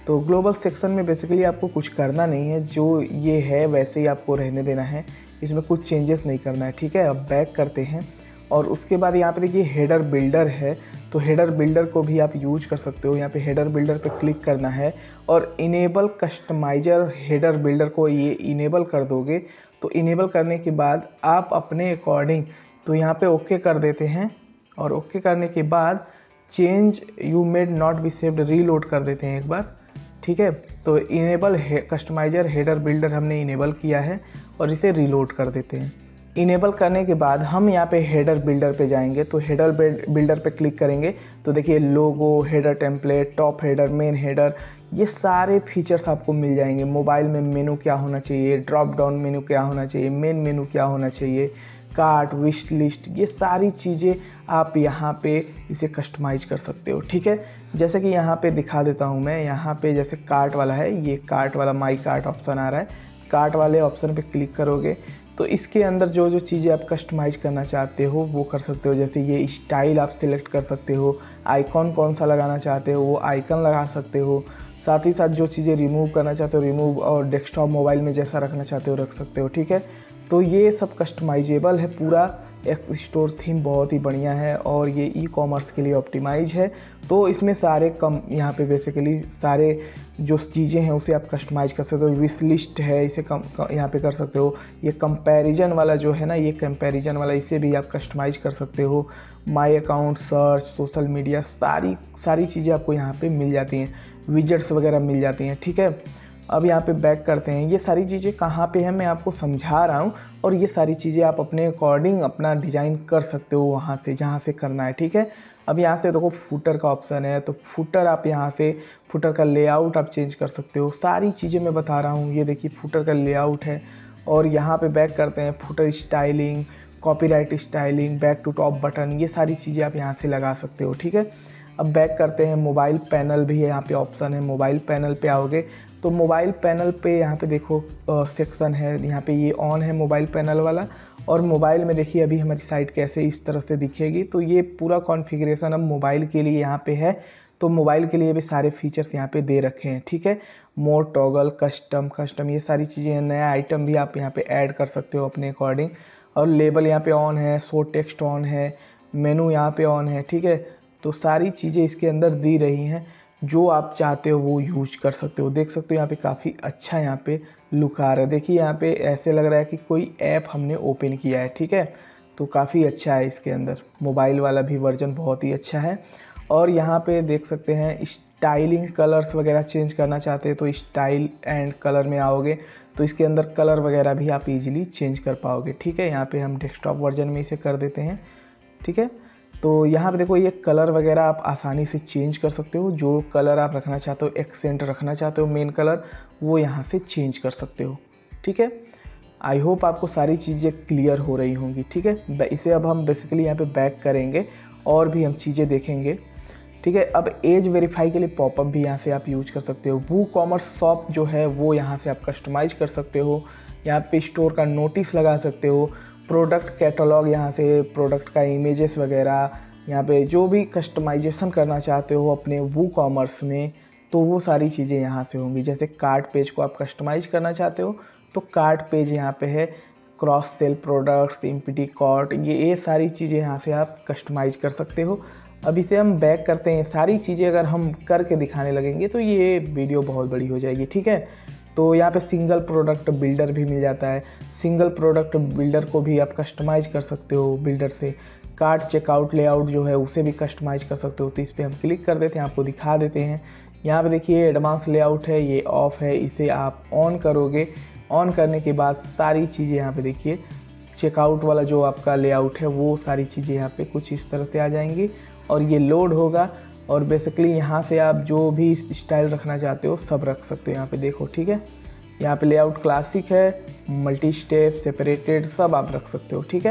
तो ग्लोबल सेक्शन में बेसिकली आपको कुछ करना नहीं है, जो ये है वैसे ही आपको रहने देना है, इसमें कुछ चेंजेस नहीं करना है, ठीक है। अब बैक करते हैं और उसके बाद यहाँ पे देखिए हेडर बिल्डर है, तो हेडर बिल्डर को भी आप यूज कर सकते हो। यहाँ पे हेडर बिल्डर पे क्लिक करना है और इनेबल कस्टमाइजर हेडर बिल्डर को ये इनेबल कर दोगे। तो इनेबल करने के बाद आप अपने अकॉर्डिंग तो यहाँ पे ओके कर देते हैं और ओके करने के बाद change you made not be saved reload कर देते हैं एक बार, ठीक है। तो इनेबल कस्टमाइजर हेडर बिल्डर हमने इनेबल किया है और इसे रीलोड कर देते हैं। इनेबल करने के बाद हम यहाँ पे हेडर बिल्डर पे जाएंगे, तो हेडर बिल्डर पे क्लिक करेंगे तो देखिए logo, header template, top header, main header, ये सारे फीचर्स आपको मिल जाएंगे। मोबाइल में मेनू क्या होना चाहिए, ड्रॉप डाउन मेनू क्या होना चाहिए, मेन मेनू क्या होना चाहिए, कार्ट, विश लिस्ट, ये सारी चीज़ें आप यहाँ पे इसे कस्टमाइज कर सकते हो, ठीक है। जैसे कि यहाँ पे दिखा देता हूँ मैं, यहाँ पे जैसे कार्ट वाला है, ये कार्ट वाला माई कार्ट ऑप्शन आ रहा है, कार्ट वाले ऑप्शन पे क्लिक करोगे तो इसके अंदर जो जो चीज़ें आप कस्टमाइज करना चाहते हो वो कर सकते हो। जैसे ये स्टाइल आप सिलेक्ट कर सकते हो, आइकॉन कौन सा लगाना चाहते हो वो आइकन लगा सकते हो, साथ ही साथ जो चीज़ें रिमूव करना चाहते हो रिमूव, और डेस्कटॉप मोबाइल में जैसा रखना चाहते हो रख सकते हो, ठीक है। तो ये सब कस्टमाइजेबल है, पूरा एक्स स्टोर थीम बहुत ही बढ़िया है और ये ई कॉमर्स के लिए ऑप्टिमाइज है। तो इसमें सारे यहाँ पे बेसिकली सारे जो चीज़ें हैं उसे आप कस्टमाइज कर सकते हो। विश लिस्ट है, इसे यहाँ पे कर सकते हो। ये कंपैरिजन वाला जो है ना, ये कंपैरिजन वाला, इसे भी आप कस्टमाइज कर सकते हो। My account, search, social media, सारी चीज़ें आपको यहाँ पे मिल जाती हैं, विजेट्स वगैरह मिल जाती हैं, ठीक है। अब यहाँ पे बैक करते हैं। ये सारी चीज़ें कहाँ पे हैं मैं आपको समझा रहा हूँ और ये सारी चीज़ें आप अपने अकॉर्डिंग अपना डिज़ाइन कर सकते हो वहाँ से जहाँ से करना है, ठीक है। अब यहाँ से देखो फुटर का ऑप्शन है, तो फुटर आप यहाँ से फुटर का लेआउट आप चेंज कर सकते हो। सारी चीज़ें मैं बता रहा हूँ। ये देखिए फुटर का लेआउट है और यहाँ पे बैक करते हैं, footer styling, copyright styling, back to top button, ये सारी चीज़ें आप यहाँ से लगा सकते हो, ठीक है। अब बैक करते हैं, मोबाइल पैनल भी यहाँ पे ऑप्शन है। मोबाइल पैनल पे आओगे तो मोबाइल पैनल पे यहाँ पे देखो सेक्शन है, यहाँ पे ये ऑन है मोबाइल पैनल वाला, और मोबाइल में देखिए अभी हमारी साइट कैसे इस तरह से दिखेगी। तो ये पूरा कॉन्फ़िगरेशन अब मोबाइल के लिए यहाँ पे है, तो मोबाइल के लिए भी सारे फीचर्स यहाँ पे दे रखे हैं, ठीक है। मोड, टॉगल, कस्टम, ये सारी चीज़ें, नया आइटम भी आप यहाँ पे ऐड कर सकते हो अपने अकॉर्डिंग। और लेबल यहाँ पे ऑन है, शो टेक्स्ट ऑन है, मेनू यहाँ पे ऑन है, ठीक है। तो सारी चीज़ें इसके अंदर दी रही हैं, जो आप चाहते हो वो यूज कर सकते हो। देख सकते हो यहाँ पे काफ़ी अच्छा यहाँ पे लुक आ रहा है। देखिए यहाँ पे ऐसे लग रहा है कि कोई ऐप हमने ओपन किया है, ठीक है। तो काफ़ी अच्छा है इसके अंदर, मोबाइल वाला भी वर्जन बहुत ही अच्छा है। और यहाँ पे देख सकते हैं स्टाइलिंग, कलर्स वगैरह चेंज करना चाहते हैं तो स्टाइल एंड कलर में आओगे तो इसके अंदर कलर वगैरह भी आप इजीली चेंज कर पाओगे, ठीक है। यहाँ पे हम डेस्कटॉप वर्जन में इसे कर देते हैं, ठीक है। तो यहाँ पे देखो ये कलर वगैरह आप आसानी से चेंज कर सकते हो। जो कलर आप रखना चाहते हो, एक्सेंट रखना चाहते हो, मेन कलर, वो यहाँ से चेंज कर सकते हो, ठीक है। आई होप आपको सारी चीज़ें क्लियर हो रही होंगी, ठीक है। इसे अब हम बेसिकली यहाँ पे बैक करेंगे और भी हम चीज़ें देखेंगे, ठीक है। अब एज वेरीफाई के लिए पॉपअप भी यहाँ से आप यूज कर सकते हो। वो कॉमर्स शॉप जो है वो यहाँ से आप कस्टमाइज कर सकते हो। यहाँ पे स्टोर का नोटिस लगा सकते हो, प्रोडक्ट कैटलॉग, यहाँ से प्रोडक्ट का इमेजेस वगैरह, यहाँ पे जो भी कस्टमाइजेशन करना चाहते हो अपने वो कॉमर्स में, तो वो सारी चीज़ें यहाँ से होंगी। जैसे कार्ट पेज को आप कस्टमाइज करना चाहते हो तो कार्ट पेज यहाँ पे है, cross sell products, empty cart, ये सारी चीज़ें यहाँ से आप कस्टमाइज कर सकते हो। अब इसे हम बैक करते हैं। सारी चीज़ें अगर हम करके दिखाने लगेंगे तो ये वीडियो बहुत बड़ी हो जाएगी, ठीक है। तो यहाँ पे सिंगल प्रोडक्ट बिल्डर भी मिल जाता है। सिंगल प्रोडक्ट बिल्डर को भी आप कस्टमाइज कर सकते हो बिल्डर से। कार्ट चेकआउट लेआउट जो है उसे भी कस्टमाइज कर सकते हो। तो इस पर हम क्लिक कर देते हैं, आपको दिखा देते हैं। यहाँ पे देखिए एडवांस लेआउट है, ये ऑफ है, इसे आप ऑन करोगे। ऑन करने के बाद सारी चीज़ें यहाँ पे देखिए, चेकआउट वाला जो आपका लेआउट है वो सारी चीज़ें यहाँ पे कुछ इस तरह से आ जाएंगी और ये लोड होगा। और बेसिकली यहाँ से आप जो भी स्टाइल रखना चाहते हो सब रख सकते हो। यहाँ पे देखो, ठीक है। यहाँ पे लेआउट क्लासिक है, मल्टी स्टेप, सेपरेटेड, सब आप रख सकते हो, ठीक है।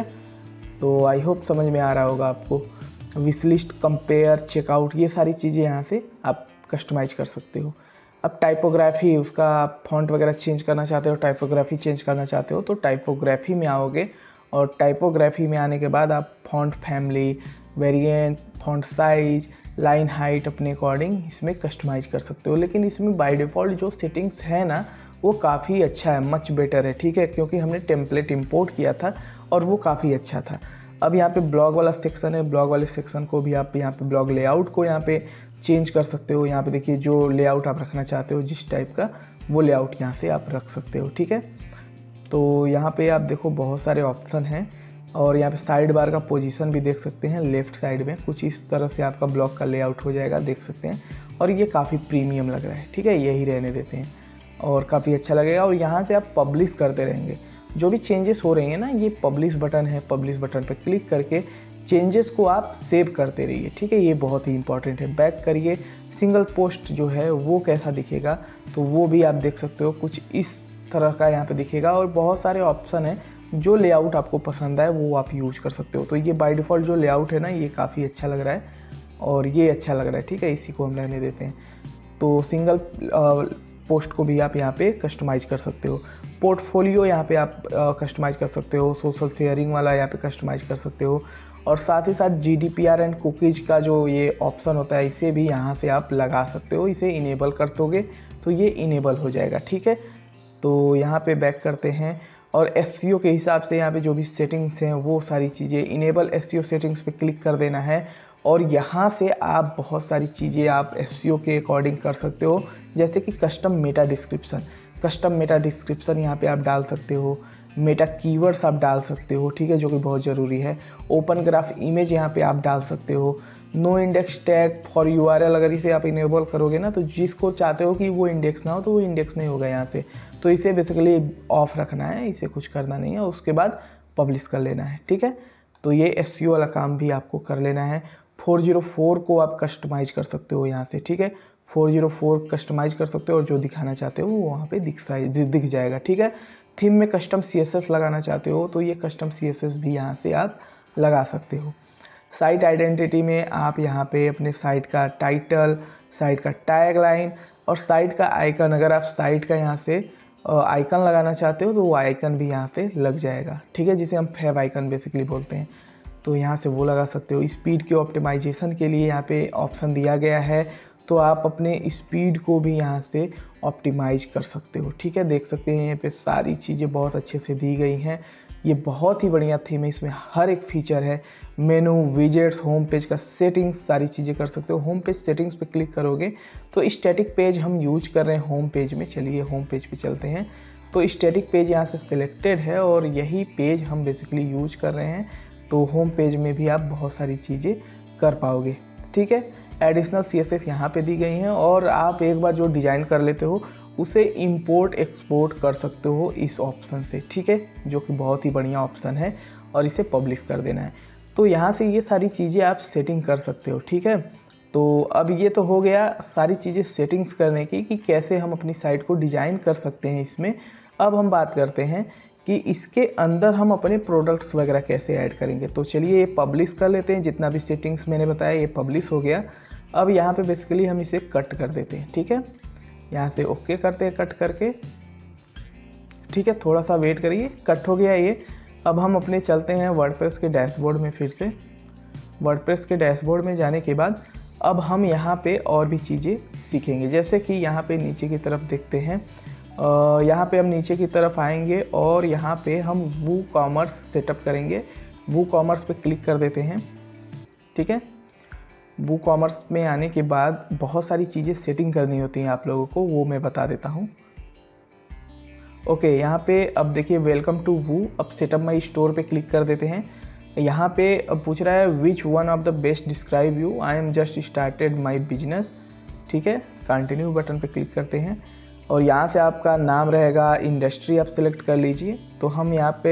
तो आई होप समझ में आ रहा होगा आपको। विश लिस्ट, कंपेयर, चेकआउट, ये सारी चीज़ें यहाँ से आप कस्टमाइज कर सकते हो। अब टाइपोग्राफी, उसका आप फॉन्ट वगैरह चेंज करना चाहते हो, टाइपोग्राफी चेंज करना चाहते हो तो टाइपोग्राफी में आओगे और टाइपोग्राफी में आने के बाद आप font family, variant, font size, line height अपने अकॉर्डिंग इसमें कस्टमाइज कर सकते हो। लेकिन इसमें बाय डिफ़ॉल्ट जो सेटिंग्स है ना वो काफ़ी अच्छा है, मच बेटर है, ठीक है, क्योंकि हमने टेम्पलेट इंपोर्ट किया था और वो काफ़ी अच्छा था। अब यहाँ पे ब्लॉग वाला सेक्शन है, ब्लॉग वाले सेक्शन को भी आप यहाँ पे ब्लॉग लेआउट को यहाँ पे चेंज कर सकते हो। यहाँ पे देखिए जो लेआउट आप रखना चाहते हो जिस टाइप का, वो लेआउट यहाँ से आप रख सकते हो, ठीक है। तो यहाँ पे आप देखो बहुत सारे ऑप्शन हैं और यहाँ पे साइड बार का पोजीशन भी देख सकते हैं लेफ़्ट साइड में, कुछ इस तरह से आपका ब्लॉग का लेआउट हो जाएगा, देख सकते हैं। और ये काफ़ी प्रीमियम लग रहा है, ठीक है, यही रहने देते हैं और काफ़ी अच्छा लगेगा। और यहाँ से आप पब्लिश करते रहेंगे, जो भी चेंजेस हो रही हैं ना, ये पब्लिश बटन है, पब्लिश बटन पर क्लिक करके चेंजेस को आप सेव करते रहिए, ठीक है, ये बहुत ही इंपॉर्टेंट है। बैक करिए, सिंगल पोस्ट जो है वो कैसा दिखेगा तो वो भी आप देख सकते हो, कुछ इस तरह का यहाँ पे दिखेगा। और बहुत सारे ऑप्शन है, जो लेआउट आपको पसंद आए वो आप यूज कर सकते हो। तो ये बाय डिफ़ॉल्ट जो लेआउट है ना ये काफ़ी अच्छा लग रहा है और ये अच्छा लग रहा है, ठीक है, इसी को हम रहने देते हैं। तो सिंगल पोस्ट को भी आप यहाँ पे कस्टमाइज़ कर सकते हो। पोर्टफोलियो यहाँ पे आप कस्टमाइज़ कर सकते हो, सोशल शेयरिंग वाला यहाँ पे कस्टमाइज़ कर सकते हो। और साथ ही साथ GDPR एंड कुकीज़ का जो ये ऑप्शन होता है इसे भी यहाँ से आप लगा सकते हो, इसे इनेबल कर दोगे तो ये इनेबल हो जाएगा, ठीक है। तो यहाँ पे बैक करते हैं और SEO के हिसाब से यहाँ पे जो भी सेटिंग्स हैं वो सारी चीज़ें इनेबल SEO सेटिंग्स पे क्लिक कर देना है। और यहाँ से आप बहुत सारी चीज़ें आप SEO के अकॉर्डिंग कर सकते हो, जैसे कि कस्टम मेटा डिस्क्रिप्शन यहाँ पे आप डाल सकते हो, मेटा कीवर्ड्स आप डाल सकते हो, ठीक है, जो कि बहुत ज़रूरी है। ओपन ग्राफ इमेज यहाँ पे आप डाल सकते हो। No index tag for URL, अगर इसे आप इनेबल करोगे ना तो जिसको चाहते हो कि वो इंडेक्स ना हो तो वो इंडेक्स नहीं होगा यहाँ से, तो इसे बेसिकली ऑफ रखना है, इसे कुछ करना नहीं है, उसके बाद पब्लिश कर लेना है, ठीक है। तो ये SEO वाला काम भी आपको कर लेना है। 404 को आप कस्टमाइज़ कर सकते हो यहाँ से, ठीक है, 404 कस्टमाइज़ कर सकते हो और जो दिखाना चाहते हो वो वहाँ पे दिख जाएगा, ठीक है। थीम में कस्टम CSS लगाना चाहते हो तो ये कस्टम CSS भी यहाँ से आप लगा सकते हो। साइट आइडेंटिटी में आप यहाँ पे अपने साइट का टाइटल, साइट का टैगलाइन और साइट का आइकन, अगर आप साइट का यहाँ से आइकन लगाना चाहते हो तो वो आइकन भी यहाँ पे लग जाएगा, ठीक है, जिसे हम फेव आइकन बेसिकली बोलते हैं, तो यहाँ से वो लगा सकते हो। स्पीड के ऑप्टिमाइजेशन के लिए यहाँ पे ऑप्शन दिया गया है, तो आप अपने स्पीड को भी यहाँ से ऑप्टिमाइज कर सकते हो, ठीक है, देख सकते हैं यहाँ पे सारी चीज़ें बहुत अच्छे से दी गई हैं। ये बहुत ही बढ़िया थीम है, इसमें हर एक फीचर है, मेनू, विजेट्स, होम पेज का सेटिंग्स, सारी चीज़ें कर सकते हो। होम पेज सेटिंग्स पे क्लिक करोगे तो स्टैटिक पेज हम यूज कर रहे हैं होम पेज में, चलिए होम पेज पे चलते हैं। तो स्टैटिक पेज यहाँ से सिलेक्टेड है और यही पेज हम बेसिकली यूज कर रहे हैं, तो होम पेज में भी आप बहुत सारी चीज़ें कर पाओगे, ठीक है। एडिशनल CSS यहाँ पे दी गई हैं और आप एक बार जो डिज़ाइन कर लेते हो उसे इंपोर्ट एक्सपोर्ट कर सकते हो इस ऑप्शन से, ठीक है, जो कि बहुत ही बढ़िया ऑप्शन है और इसे पब्लिश कर देना है। तो यहाँ से ये सारी चीज़ें आप सेटिंग कर सकते हो, ठीक है। तो अब ये तो हो गया सारी चीज़ें सेटिंग्स करने की कि कैसे हम अपनी साइट को डिज़ाइन कर सकते हैं इसमें। अब हम बात करते हैं कि इसके अंदर हम अपने प्रोडक्ट्स वगैरह कैसे ऐड करेंगे। तो चलिए ये पब्लिश कर लेते हैं, जितना भी सेटिंग्स मैंने बताया ये पब्लिश हो गया। अब यहाँ पे बेसिकली हम इसे कट कर देते हैं, ठीक है, यहाँ से ओके करते हैं कट करके, ठीक है, थोड़ा सा वेट करिए, कट हो गया ये। अब हम अपने चलते हैं वर्डप्रेस के डैशबोर्ड में। फिर से वर्डप्रेस के डैशबोर्ड में जाने के बाद अब हम यहाँ पे और भी चीज़ें सीखेंगे, जैसे कि यहाँ पे नीचे की तरफ देखते हैं, यहाँ पे हम नीचे की तरफ आएंगे और यहाँ पे हम वूकॉमर्स सेटअप करेंगे। वूकॉमर्स पे क्लिक कर देते हैं, ठीक है। वूकॉमर्स में आने के बाद बहुत सारी चीज़ें सेटिंग करनी होती हैं आप लोगों को, वो मैं बता देता हूँ। ओके, यहाँ पे अब देखिए वेलकम टू वू। अब सेटअप माई स्टोर पे क्लिक कर देते हैं। यहाँ पे अब पूछ रहा है which one of the best describe you, I am just started my business, ठीक है, कंटिन्यू बटन पे क्लिक करते हैं और यहाँ से आपका नाम रहेगा, इंडस्ट्री आप सिलेक्ट कर लीजिए। तो हम यहाँ पे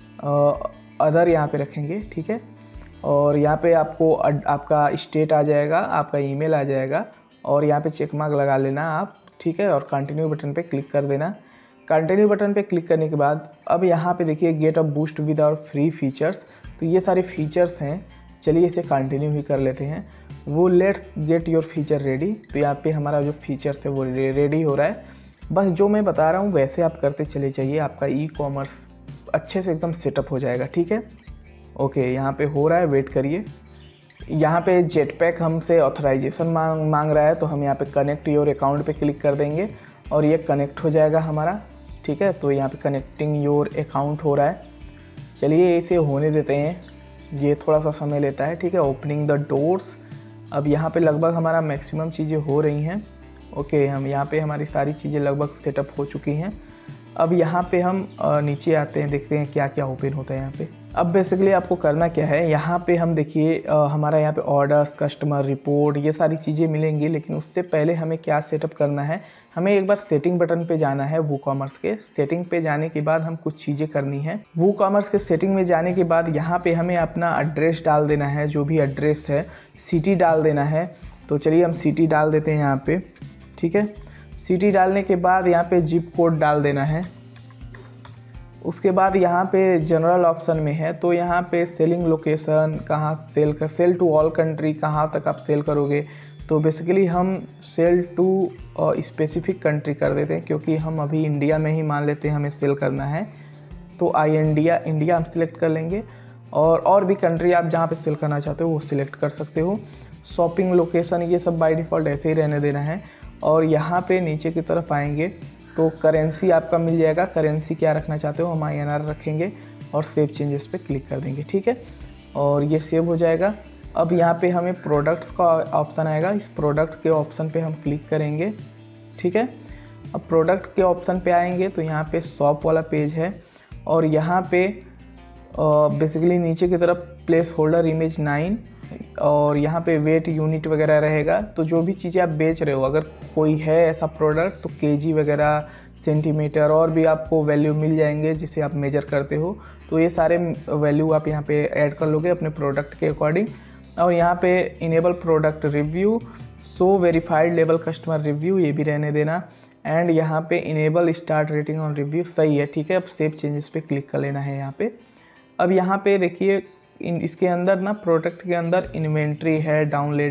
अदर यहाँ पे रखेंगे, ठीक है, और यहाँ पे आपको आपका स्टेट आ जाएगा, आपका ईमेल आ जाएगा और यहाँ पे चेक मार्क लगा लेना आप, ठीक है, और कंटिन्यू बटन पे क्लिक कर देना। कंटिन्यू बटन पे क्लिक करने के बाद अब यहाँ पे देखिए get a boost with our free features, तो ये सारे फीचर्स हैं, चलिए इसे कंटिन्यू ही कर लेते हैं। वो let's get your feature ready, तो यहाँ पे हमारा जो फीचर्स है वो रेडी हो रहा है। बस जो मैं बता रहा हूँ वैसे आप करते चले जाइए, आपका ई-कॉमर्स अच्छे से एकदम सेटअप हो जाएगा, ठीक है। ओके, यहाँ पे हो रहा है, वेट करिए, यहाँ पे जेटपैक हमसे ऑथराइजेशन मांग रहा है, तो हम यहाँ पे कनेक्ट योर अकाउंट पे क्लिक कर देंगे और ये कनेक्ट हो जाएगा हमारा। ठीक है, तो यहाँ पे कनेक्टिंग योर अकाउंट हो रहा है। चलिए इसे होने देते हैं, ये थोड़ा सा समय लेता है। ठीक है, ओपनिंग द डोर्स। अब यहाँ पे लगभग हमारा मैक्सिमम चीज़ें हो रही हैं। ओके, हम यहाँ पे हमारी सारी चीज़ें लगभग सेटअप हो चुकी हैं। अब यहाँ पे हम नीचे आते हैं, देखते हैं क्या क्या ओपन होता है यहाँ पे। अब बेसिकली आपको करना क्या है, यहाँ पे हम देखिए हमारा यहाँ पे ऑर्डर्स, कस्टमर रिपोर्ट, ये सारी चीज़ें मिलेंगी। लेकिन उससे पहले हमें क्या सेटअप करना है, हमें एक बार सेटिंग बटन पे जाना है। वूकॉमर्स के सेटिंग पे जाने के बाद हम कुछ चीज़ें करनी है। वूकॉमर्स के सेटिंग में जाने के बाद यहाँ पे हमें अपना एड्रेस डाल देना है, जो भी एड्रेस है, सिटी डाल देना है। तो चलिए हम सिटी डाल देते हैं यहाँ पे। ठीक है, सिटी डालने के बाद यहाँ पे जिप कोड डाल देना है। उसके बाद यहाँ पे जनरल ऑप्शन में है, तो यहाँ पे सेलिंग लोकेशन, कहाँ सेल टू ऑल कंट्री, कहाँ तक आप सेल करोगे। तो बेसिकली हम सेल टू स्पेसिफिक कंट्री कर देते हैं, क्योंकि हम अभी इंडिया में ही मान लेते हैं हमें सेल करना है। तो इंडिया हम सिलेक्ट कर लेंगे, और भी कंट्री आप जहाँ पे सेल करना चाहते हो वो सिलेक्ट कर सकते हो। शॉपिंग लोकेशन ये सब बाय डिफ़ॉल्ट ऐसे ही रहने देना है। और यहाँ पे नीचे की तरफ आएंगे तो करेंसी आपका मिल जाएगा। करेंसी क्या रखना चाहते हो, हम INR रखेंगे और सेव चेंजेस पे क्लिक कर देंगे। ठीक है, और ये सेव हो जाएगा। अब यहाँ पे हमें प्रोडक्ट्स का ऑप्शन आएगा, इस प्रोडक्ट के ऑप्शन पे हम क्लिक करेंगे। ठीक है, अब प्रोडक्ट के ऑप्शन पे आएंगे तो यहाँ पे शॉप वाला पेज है, और यहाँ पे बेसिकली नीचे की तरफ प्लेस होल्डर इमेज 9, और यहाँ पे वेट यूनिट वगैरह रहेगा। तो जो भी चीज़ें आप बेच रहे हो, अगर कोई है ऐसा प्रोडक्ट, तो केजी वगैरह, सेंटीमीटर, और भी आपको वैल्यू मिल जाएंगे जिसे आप मेजर करते हो। तो ये सारे वैल्यू आप यहाँ पे ऐड कर लोगे अपने प्रोडक्ट के अकॉर्डिंग। और यहाँ पे enable product review, so verified level customer review, ये भी रहने देना। एंड यहाँ पे enable start rating on review, सही है। ठीक है, अब सेव चेंजेस पे क्लिक कर लेना है यहाँ पे। अब यहाँ पे देखिए इसके अंदर ना, प्रोडक्ट के अंदर इन्वेंट्री है,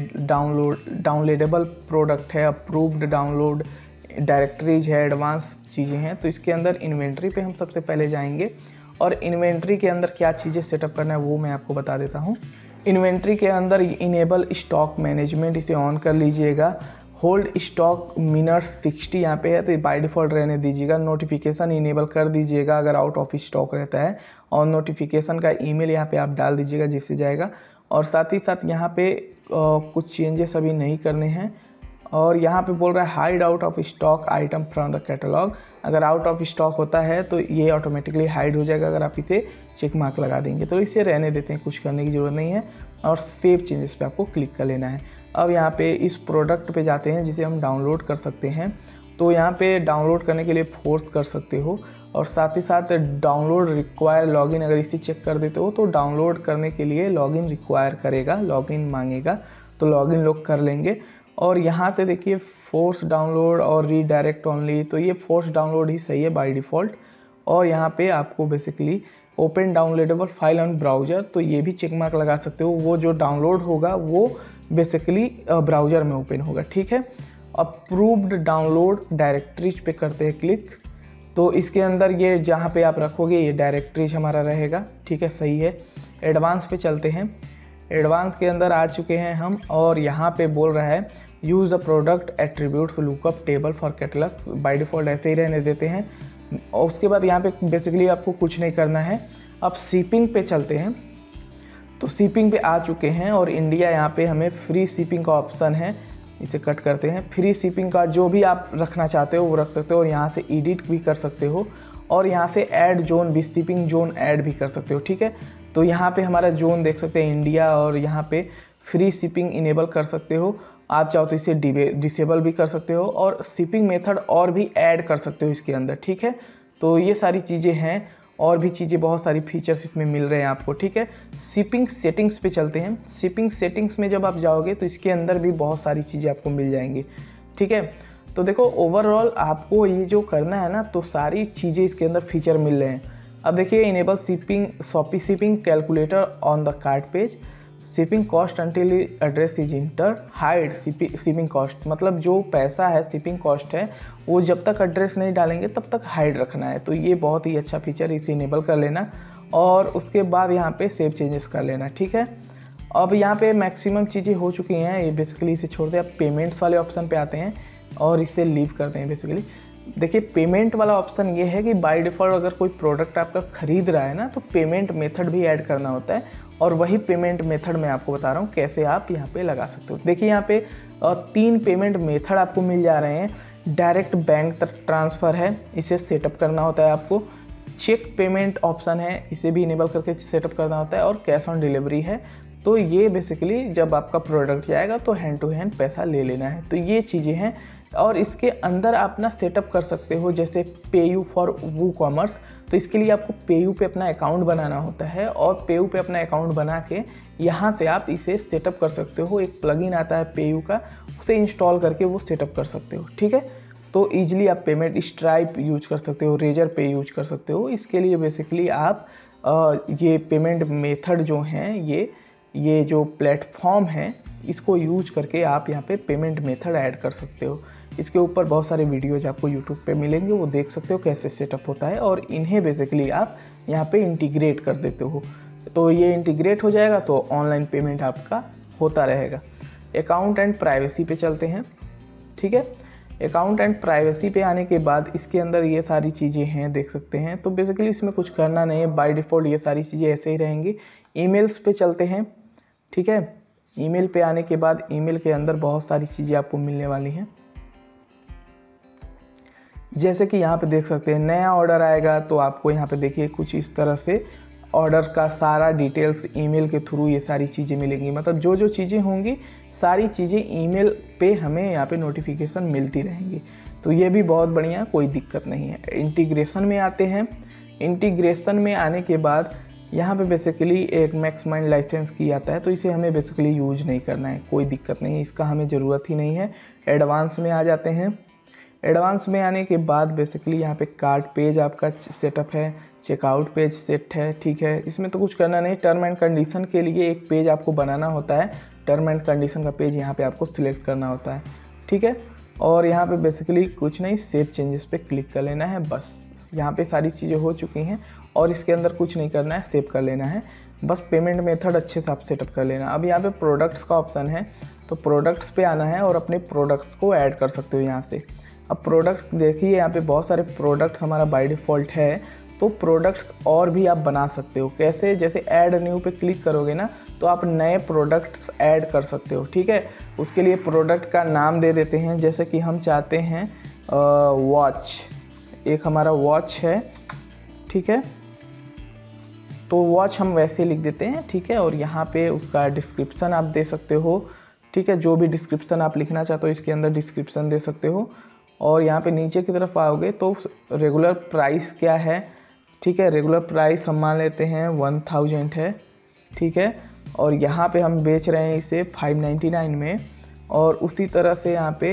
डाउनलोडेबल प्रोडक्ट है, अप्रूव्ड डाउनलोड, डायरेक्टरीज है, एडवांस चीज़ें हैं। तो इसके अंदर इन्वेंट्री पे हम सबसे पहले जाएंगे, और इन्वेंट्री के अंदर क्या चीज़ें सेटअप करना है वो मैं आपको बता देता हूँ। इन्वेंट्री के अंदर इनेबल स्टॉक मैनेजमेंट, इसे ऑन कर लीजिएगा। होल्ड स्टॉक मिनट्स 60 यहाँ पे है, तो बाय डिफ़ॉल्ट रहने दीजिएगा। नोटिफिकेशन इनेबल कर दीजिएगा अगर आउट ऑफ स्टॉक रहता है, और नोटिफिकेशन का ईमेल यहाँ पे आप डाल दीजिएगा जिससे जाएगा। और साथ ही साथ यहाँ पे कुछ चेंजेस अभी नहीं करने हैं। और यहाँ पे बोल रहा है hide out of stock item from the catalog. अगर आउट ऑफ स्टॉक होता है तो ये ऑटोमेटिकली हाइड हो जाएगा अगर आप इसे चेक मार्क लगा देंगे। तो इसे रहने देते हैं, कुछ करने की ज़रूरत नहीं है, और सेव चेंजेस पे आपको क्लिक कर लेना है। अब यहाँ पे इस प्रोडक्ट पे जाते हैं जिसे हम डाउनलोड कर सकते हैं। तो यहाँ पे डाउनलोड करने के लिए फोर्स कर सकते हो, और साथ ही साथ डाउनलोड रिक्वायर लॉगिन, अगर इसे चेक कर देते हो तो डाउनलोड करने के लिए लॉगिन रिक्वायर करेगा, लॉगिन मांगेगा, तो लॉगिन लोग कर लेंगे। और यहाँ से देखिए फोर्स डाउनलोड और रीडायरेक्ट ओनली, तो ये फोर्स डाउनलोड ही सही है बाय डिफ़ॉल्ट। और यहाँ पे आपको basically open downloadable file on browser, तो ये भी चेक मार्क लगा सकते हो। वो जो डाउनलोड होगा वो बेसिकली ब्राउज़र में ओपन होगा। ठीक है, अप्रूव्ड डाउनलोड डायरेक्टरीज पे करते हैं क्लिक, तो इसके अंदर ये जहाँ पे आप रखोगे ये डायरेक्टरीज हमारा रहेगा। ठीक है, सही है। एडवांस पे चलते हैं। एडवांस के अंदर आ चुके हैं हम, और यहाँ पे बोल रहा है use the product attributes lookup table for catalog, by default ऐसे ही रहने देते हैं। और उसके बाद यहाँ पे बेसिकली आपको कुछ नहीं करना है। अब शिपिंग पे चलते हैं, तो शिपिंग पे आ चुके हैं, और इंडिया यहाँ पे हमें फ्री शिपिंग का ऑप्शन है, इसे कट करते हैं। फ्री शिपिंग का जो भी आप रखना चाहते हो वो रख सकते हो, और यहाँ से एडिट भी कर सकते हो, और यहाँ से ऐड जोन भी, शिपिंग जोन ऐड भी कर सकते हो। ठीक है, तो यहाँ पे हमारा जोन देख सकते हैं इंडिया, और यहाँ पे फ्री शिपिंग इनेबल कर सकते हो। आप चाहो तो इसे डिसेबल भी कर सकते हो, और शिपिंग मेथड और भी ऐड कर सकते हो इसके अंदर। ठीक है, तो ये सारी चीज़ें हैं, और भी चीज़ें, बहुत सारी फीचर्स इसमें मिल रहे हैं आपको। ठीक है, शिपिंग सेटिंग्स पे चलते हैं। शिपिंग सेटिंग्स में जब आप जाओगे तो इसके अंदर भी बहुत सारी चीज़ें आपको मिल जाएंगी। ठीक है, तो देखो ओवरऑल आपको ये जो करना है ना, तो सारी चीज़ें इसके अंदर फीचर मिल रहे हैं। अब देखिए इनेबल शिपिंग, शॉपी shipping calculator on the cart page, shipping cost until address is enter, hide shipping cost, मतलब जो पैसा है शिपिंग कॉस्ट है वो जब तक एड्रेस नहीं डालेंगे तब तक हाइड रखना है। तो ये बहुत ही अच्छा फीचर, इसे इनेबल कर लेना, और उसके बाद यहाँ पे सेव चेंजेस कर लेना। ठीक है, अब यहाँ पे मैक्सिमम चीज़ें हो चुकी हैं, ये बेसिकली इसे छोड़ दे, अब पेमेंट्स वाले ऑप्शन पे आते हैं और इसे लीव करते हैं। बेसिकली देखिए पेमेंट वाला ऑप्शन ये है कि बाय डिफ़ॉल्ट अगर कोई प्रोडक्ट आपका ख़रीद रहा है ना तो पेमेंट मेथड भी ऐड करना होता है, और वही पेमेंट मेथड मैं आपको बता रहा हूँ कैसे आप यहाँ पे लगा सकते हो। देखिए यहाँ पे 3 पेमेंट मेथड आपको मिल जा रहे हैं। डायरेक्ट बैंक तक ट्रांसफ़र है, इसे सेटअप करना होता है आपको। चेक पेमेंट ऑप्शन है, इसे भी इनेबल करके सेटअप करना होता है, और कैश ऑन डिलीवरी है। तो ये बेसिकली जब आपका प्रोडक्ट जाएगा तो हैंड टू हैंड पैसा ले लेना है। तो ये चीज़ें हैं, और इसके अंदर आप ना सेटअप कर सकते हो जैसे पेयू फॉर वूकॉमर्स। तो इसके लिए आपको पेयू पे अपना अकाउंट बनाना होता है, और पेयू पे अपना अकाउंट बना के यहाँ से आप इसे सेटअप कर सकते हो। एक प्लगइन आता है पेयू का, उसे इंस्टॉल करके वो सेटअप कर सकते हो। ठीक है, तो ईजिली आप पेमेंट स्ट्राइप यूज कर सकते हो, रेजर पे यूज कर सकते हो। इसके लिए बेसिकली आप ये पेमेंट मेथड जो हैं, ये जो प्लेटफॉर्म है इसको यूज करके आप यहाँ पे पेमेंट मेथड ऐड कर सकते हो। इसके ऊपर बहुत सारे वीडियोज आपको यूट्यूब पे मिलेंगे, वो देख सकते हो कैसे सेटअप होता है, और इन्हें बेसिकली आप यहाँ पे इंटीग्रेट कर देते हो। तो ये इंटीग्रेट हो जाएगा तो ऑनलाइन पेमेंट आपका होता रहेगा। अकाउंट एंड प्राइवेसी पे चलते हैं। ठीक है, अकाउंट एंड प्राइवेसी पे आने के बाद इसके अंदर ये सारी चीज़ें हैं, देख सकते हैं। तो बेसिकली इसमें कुछ करना नहीं है, बाय डिफ़ॉल्ट ये सारी चीज़ें ऐसे ही रहेंगी। ईमेल्स पे चलते हैं। ठीक है, ईमेल पे आने के बाद ईमेल के अंदर बहुत सारी चीज़ें आपको मिलने वाली हैं, जैसे कि यहाँ पे देख सकते हैं नया ऑर्डर आएगा तो आपको यहाँ पे देखिए कुछ इस तरह से ऑर्डर का सारा डिटेल्स ईमेल के थ्रू ये सारी चीज़ें मिलेंगी। मतलब जो जो चीज़ें होंगी सारी चीज़ें ईमेल पे हमें यहाँ पे नोटिफिकेशन मिलती रहेंगी। तो ये भी बहुत बढ़िया, कोई दिक्कत नहीं है। इंटीग्रेशन में आते हैं। इंटीग्रेशन में आने के बाद यहाँ पे बेसिकली एक मैक्स माइंड लाइसेंस की आता है, तो इसे हमें बेसिकली यूज नहीं करना है, कोई दिक्कत नहीं है, इसका हमें ज़रूरत ही नहीं है। एडवांस में आ जाते हैं। एडवांस में आने के बाद बेसिकली यहाँ पे कार्ड पेज आपका सेटअप है, चेकआउट पेज सेट है। ठीक है, इसमें तो कुछ करना नहीं। टर्म एंड कंडीशन के लिए एक पेज आपको बनाना होता है, टर्म एंड कंडीशन का पेज यहाँ पे आपको सिलेक्ट करना होता है। ठीक है, और यहाँ पे बेसिकली कुछ नहीं, सेव चेंजेस पे क्लिक कर लेना है, बस। यहाँ पे सारी चीज़ें हो चुकी हैं और इसके अंदर कुछ नहीं करना है, सेव कर लेना है बस। पेमेंट मेथड अच्छे से आप सेटअप कर लेना। अब यहाँ पे प्रोडक्ट्स का ऑप्शन है, तो प्रोडक्ट्स पे आना है और अपने प्रोडक्ट्स को ऐड कर सकते हो यहाँ से। अब प्रोडक्ट देखिए यहाँ पे बहुत सारे प्रोडक्ट्स हमारा बाय डिफ़ॉल्ट है, तो प्रोडक्ट्स और भी आप बना सकते हो। कैसे? जैसे ऐड न्यू पे क्लिक करोगे ना तो आप नए प्रोडक्ट्स ऐड कर सकते हो। ठीक है, उसके लिए प्रोडक्ट का नाम दे देते हैं, जैसे कि हम चाहते हैं वॉच, एक हमारा वॉच है। ठीक है, तो वॉच हम वैसे लिख देते हैं। ठीक है, और यहाँ पे उसका डिस्क्रिप्शन आप दे सकते हो। ठीक है, जो भी डिस्क्रिप्शन आप लिखना चाहते हो इसके अंदर डिस्क्रिप्शन दे सकते हो। और यहाँ पे नीचे की तरफ आओगे तो रेगुलर प्राइस क्या है। ठीक है, रेगुलर प्राइस हम मान लेते हैं 1000 है। ठीक है, और यहाँ पे हम बेच रहे हैं इसे 599 में। और उसी तरह से यहाँ पे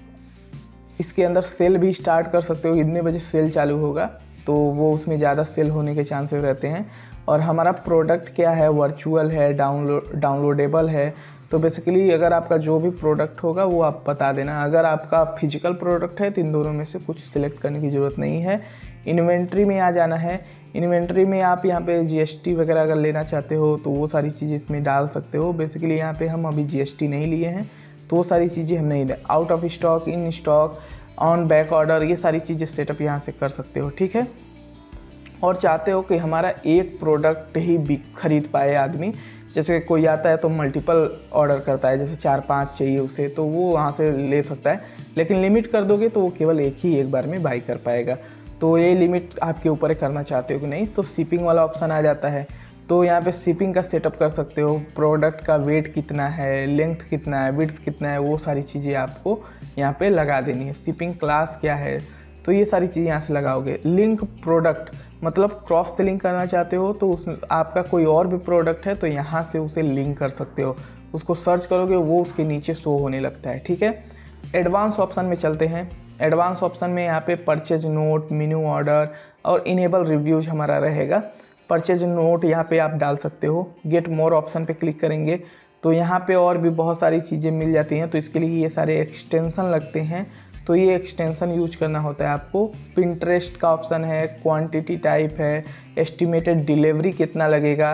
इसके अंदर सेल भी स्टार्ट कर सकते हो, इतने बजे सेल चालू होगा तो वो उसमें ज़्यादा सेल होने के चांसेस रहते हैं। और हमारा प्रोडक्ट क्या है, वर्चुअल है, डाउनलोडेबल है। तो बेसिकली अगर आपका जो भी प्रोडक्ट होगा वो आप बता देना। अगर आपका फिजिकल प्रोडक्ट है तो इन दोनों में से कुछ सिलेक्ट करने की ज़रूरत नहीं है। इन्वेंट्री में आ जाना है। इन्वेंट्री में आप यहाँ पे जीएसटी वगैरह अगर लेना चाहते हो तो वो सारी चीज़ें इसमें डाल सकते हो। बेसिकली यहाँ पे हम अभी जीएसटी नहीं लिए हैं तो वो सारी चीज़ें हम नहीं ले। Out of stock, in stock, on back order, ये सारी चीज़ें सेटअप यहाँ से कर सकते हो। ठीक है, और चाहते हो कि हमारा एक प्रोडक्ट ही खरीद पाए आदमी, जैसे कोई आता है तो मल्टीपल ऑर्डर करता है, जैसे 4-5 चाहिए उसे, तो वो वहाँ से ले सकता है। लेकिन लिमिट कर दोगे तो वो केवल एक बार में बाई कर पाएगा। तो ये लिमिट आपके ऊपर है, करना चाहते हो कि नहीं। तो शिपिंग वाला ऑप्शन आ जाता है, तो यहाँ पे शिपिंग का सेटअप कर सकते हो। प्रोडक्ट का वेट कितना है, लेंथ कितना है, विड्थ कितना है, वो सारी चीज़ें आपको यहाँ पे लगा देनी है। शिपिंग क्लास क्या है, तो ये सारी चीज़ें यहाँ से लगाओगे। लिंक प्रोडक्ट मतलब क्रॉस सेलिंग करना चाहते हो तो उस आपका कोई और भी प्रोडक्ट है तो यहाँ से उसे लिंक कर सकते हो। उसको सर्च करोगे वो उसके नीचे शो होने लगता है। ठीक है, एडवांस ऑप्शन में चलते हैं। एडवांस ऑप्शन में यहाँ पे परचेज नोट, मेन्यू ऑर्डर और इनेबल रिव्यूज हमारा रहेगा। परचेज नोट यहाँ पे आप डाल सकते हो। गेट मोर ऑप्शन पे क्लिक करेंगे तो यहाँ पे और भी बहुत सारी चीज़ें मिल जाती हैं, तो इसके लिए ये सारे एक्सटेंसन लगते हैं, तो ये एक्सटेंसन यूज करना होता है आपको। पिंटरेस्ट का ऑप्शन है, क्वांटिटी टाइप है, एस्टिमेटेड डिलीवरी कितना लगेगा,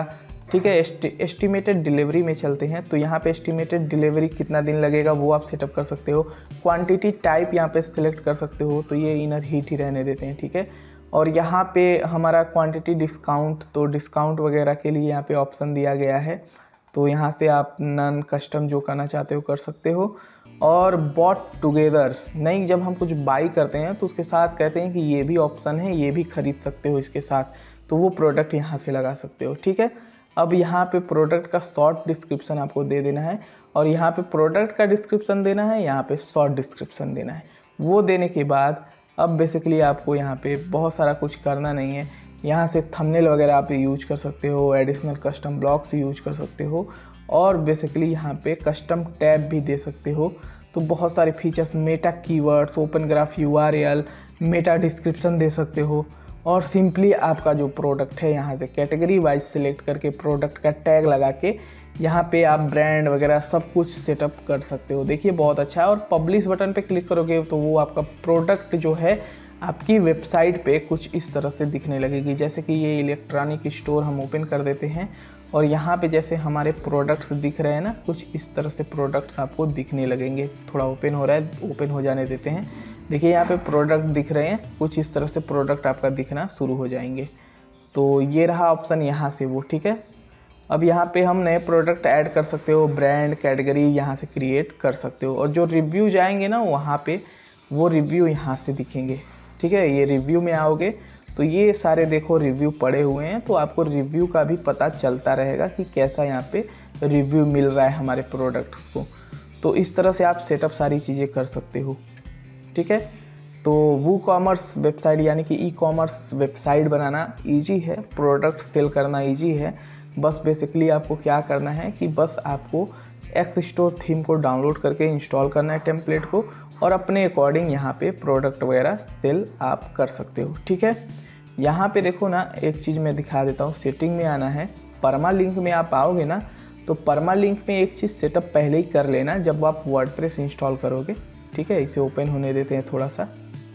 ठीक है। एस्टिमेटेड डिलीवरी में चलते हैं, तो यहाँ पे एस्टिमेटेड डिलीवरी कितना दिन लगेगा वो आप सेटअप कर सकते हो। क्वांटिटी टाइप यहाँ पे सिलेक्ट कर सकते हो, तो ये इनर हीट ही रहने देते हैं, ठीक है। और यहाँ पे हमारा क्वांटिटी डिस्काउंट, तो डिस्काउंट वगैरह के लिए यहाँ पे ऑप्शन दिया गया है, तो यहाँ से आप नन कस्टम जो करना चाहते हो कर सकते हो। और बॉट टुगेदर, नहीं, जब हम कुछ बाई करते हैं तो उसके साथ कहते हैं कि ये भी ऑप्शन है, ये भी खरीद सकते हो इसके साथ, तो वो प्रोडक्ट यहाँ से लगा सकते हो, ठीक है। अब यहाँ पे प्रोडक्ट का शॉर्ट डिस्क्रिप्शन आपको दे देना है, और यहाँ पे प्रोडक्ट का डिस्क्रिप्शन देना है, यहाँ पे शॉर्ट डिस्क्रिप्शन देना है। वो देने के बाद अब बेसिकली आपको यहाँ पे बहुत सारा कुछ करना नहीं है। यहाँ से थंबनेल वगैरह आप यूज कर सकते हो, एडिशनल कस्टम ब्लॉक्स यूज कर सकते हो, और बेसिकली यहाँ पे कस्टम टैब भी दे सकते हो। तो बहुत सारे features, meta keywords, open graph URL, meta description दे सकते हो, और सिंपली आपका जो प्रोडक्ट है यहाँ से कैटेगरी वाइज सिलेक्ट करके प्रोडक्ट का टैग लगा के यहाँ पे आप ब्रांड वगैरह सब कुछ सेटअप कर सकते हो। देखिए बहुत अच्छा है। और पब्लिश बटन पे क्लिक करोगे तो वो आपका प्रोडक्ट जो है आपकी वेबसाइट पे कुछ इस तरह से दिखने लगेगी। जैसे कि ये इलेक्ट्रॉनिक स्टोर हम ओपन कर देते हैं, और यहाँ पे जैसे हमारे प्रोडक्ट्स दिख रहे हैं ना, कुछ इस तरह से प्रोडक्ट्स आपको दिखने लगेंगे। थोड़ा ओपन हो रहा है, ओपन हो जाने देते हैं। देखिए यहाँ पे प्रोडक्ट दिख रहे हैं, कुछ इस तरह से प्रोडक्ट आपका दिखना शुरू हो जाएंगे। तो ये रहा ऑप्शन यहाँ से वो, ठीक है। अब यहाँ पे हम नए प्रोडक्ट ऐड कर सकते हो, ब्रांड कैटेगरी यहाँ से क्रिएट कर सकते हो, और जो रिव्यू जाएंगे ना वहाँ पे वो रिव्यू यहाँ से दिखेंगे, ठीक है। ये रिव्यू में आओगे तो ये सारे देखो रिव्यू पड़े हुए हैं, तो आपको रिव्यू का भी पता चलता रहेगा कि कैसा यहाँ पे रिव्यू मिल रहा है हमारे प्रोडक्ट्स को। तो इस तरह से आप सेटअप सारी चीज़ें कर सकते हो, ठीक है। तो वूकॉमर्स वेबसाइट यानी कि ई कॉमर्स वेबसाइट बनाना इजी है, प्रोडक्ट सेल करना इजी है। बस बेसिकली आपको क्या करना है कि बस आपको एक्स स्टोर थीम को डाउनलोड करके इंस्टॉल करना है टेम्पलेट को, और अपने अकॉर्डिंग यहाँ पे प्रोडक्ट वगैरह सेल आप कर सकते हो, ठीक है। यहाँ पे देखो ना, एक चीज़ मैं दिखा देता हूँ। सेटिंग में आना है, परमा लिंक में आप आओगे ना, तो परमा लिंक में एक चीज़ सेटअप पहले ही कर लेना जब आप वर्डप्रेस इंस्टॉल करोगे, ठीक है। इसे ओपन होने देते हैं थोड़ा सा,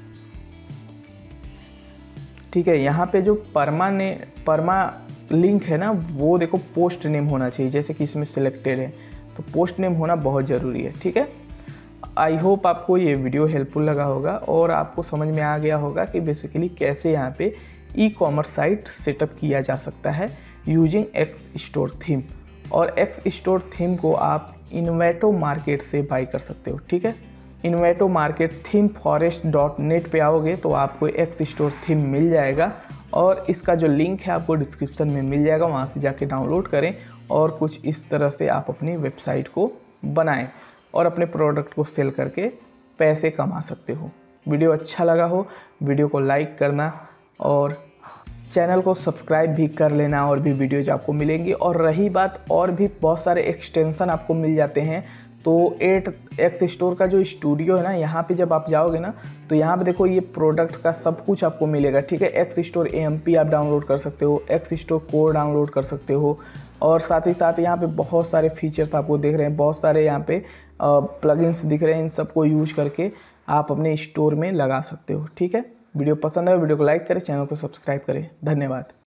ठीक है। यहाँ पे जो परमा लिंक है ना, वो देखो पोस्ट नेम होना चाहिए, जैसे कि इसमें सिलेक्टेड है, तो पोस्ट नेम होना बहुत ज़रूरी है, ठीक है। आई होप आपको ये वीडियो हेल्पफुल लगा होगा, और आपको समझ में आ गया होगा कि बेसिकली कैसे यहाँ पे ई कॉमर्स साइट सेटअप किया जा सकता है यूजिंग एक्स स्टोर थीम। और एक्स स्टोर थीम को आप इन्वेटो मार्केट से बाई कर सकते हो, ठीक है। इन्वेटो मार्केट themeforest.net पे आओगे तो आपको एक्स स्टोर थीम मिल जाएगा, और इसका जो लिंक है आपको डिस्क्रिप्शन में मिल जाएगा, वहाँ से जाके डाउनलोड करें, और कुछ इस तरह से आप अपनी वेबसाइट को बनाएं और अपने प्रोडक्ट को सेल करके पैसे कमा सकते हो। वीडियो अच्छा लगा हो, वीडियो को लाइक करना, और चैनल को सब्सक्राइब भी कर लेना, और भी वीडियोज आपको मिलेंगी। और रही बात, और भी बहुत सारे एक्सटेंशन आपको मिल जाते हैं। तो 8x स्टोर का जो स्टूडियो है ना, यहाँ पे जब आप जाओगे ना, तो यहाँ पे देखो ये प्रोडक्ट का सब कुछ आपको मिलेगा, ठीक है। एक्स स्टोर AMP आप डाउनलोड कर सकते हो, एक्स स्टोर कोर डाउनलोड कर सकते हो, और साथ ही साथ यहाँ पे बहुत सारे फीचर्स आपको दिख रहे हैं, बहुत सारे यहाँ पे प्लगइन्स दिख रहे हैं। इन सबको यूज करके आप अपने स्टोर में लगा सकते हो, ठीक है। वीडियो पसंद है, वीडियो को लाइक करें, चैनल को सब्सक्राइब करें। धन्यवाद।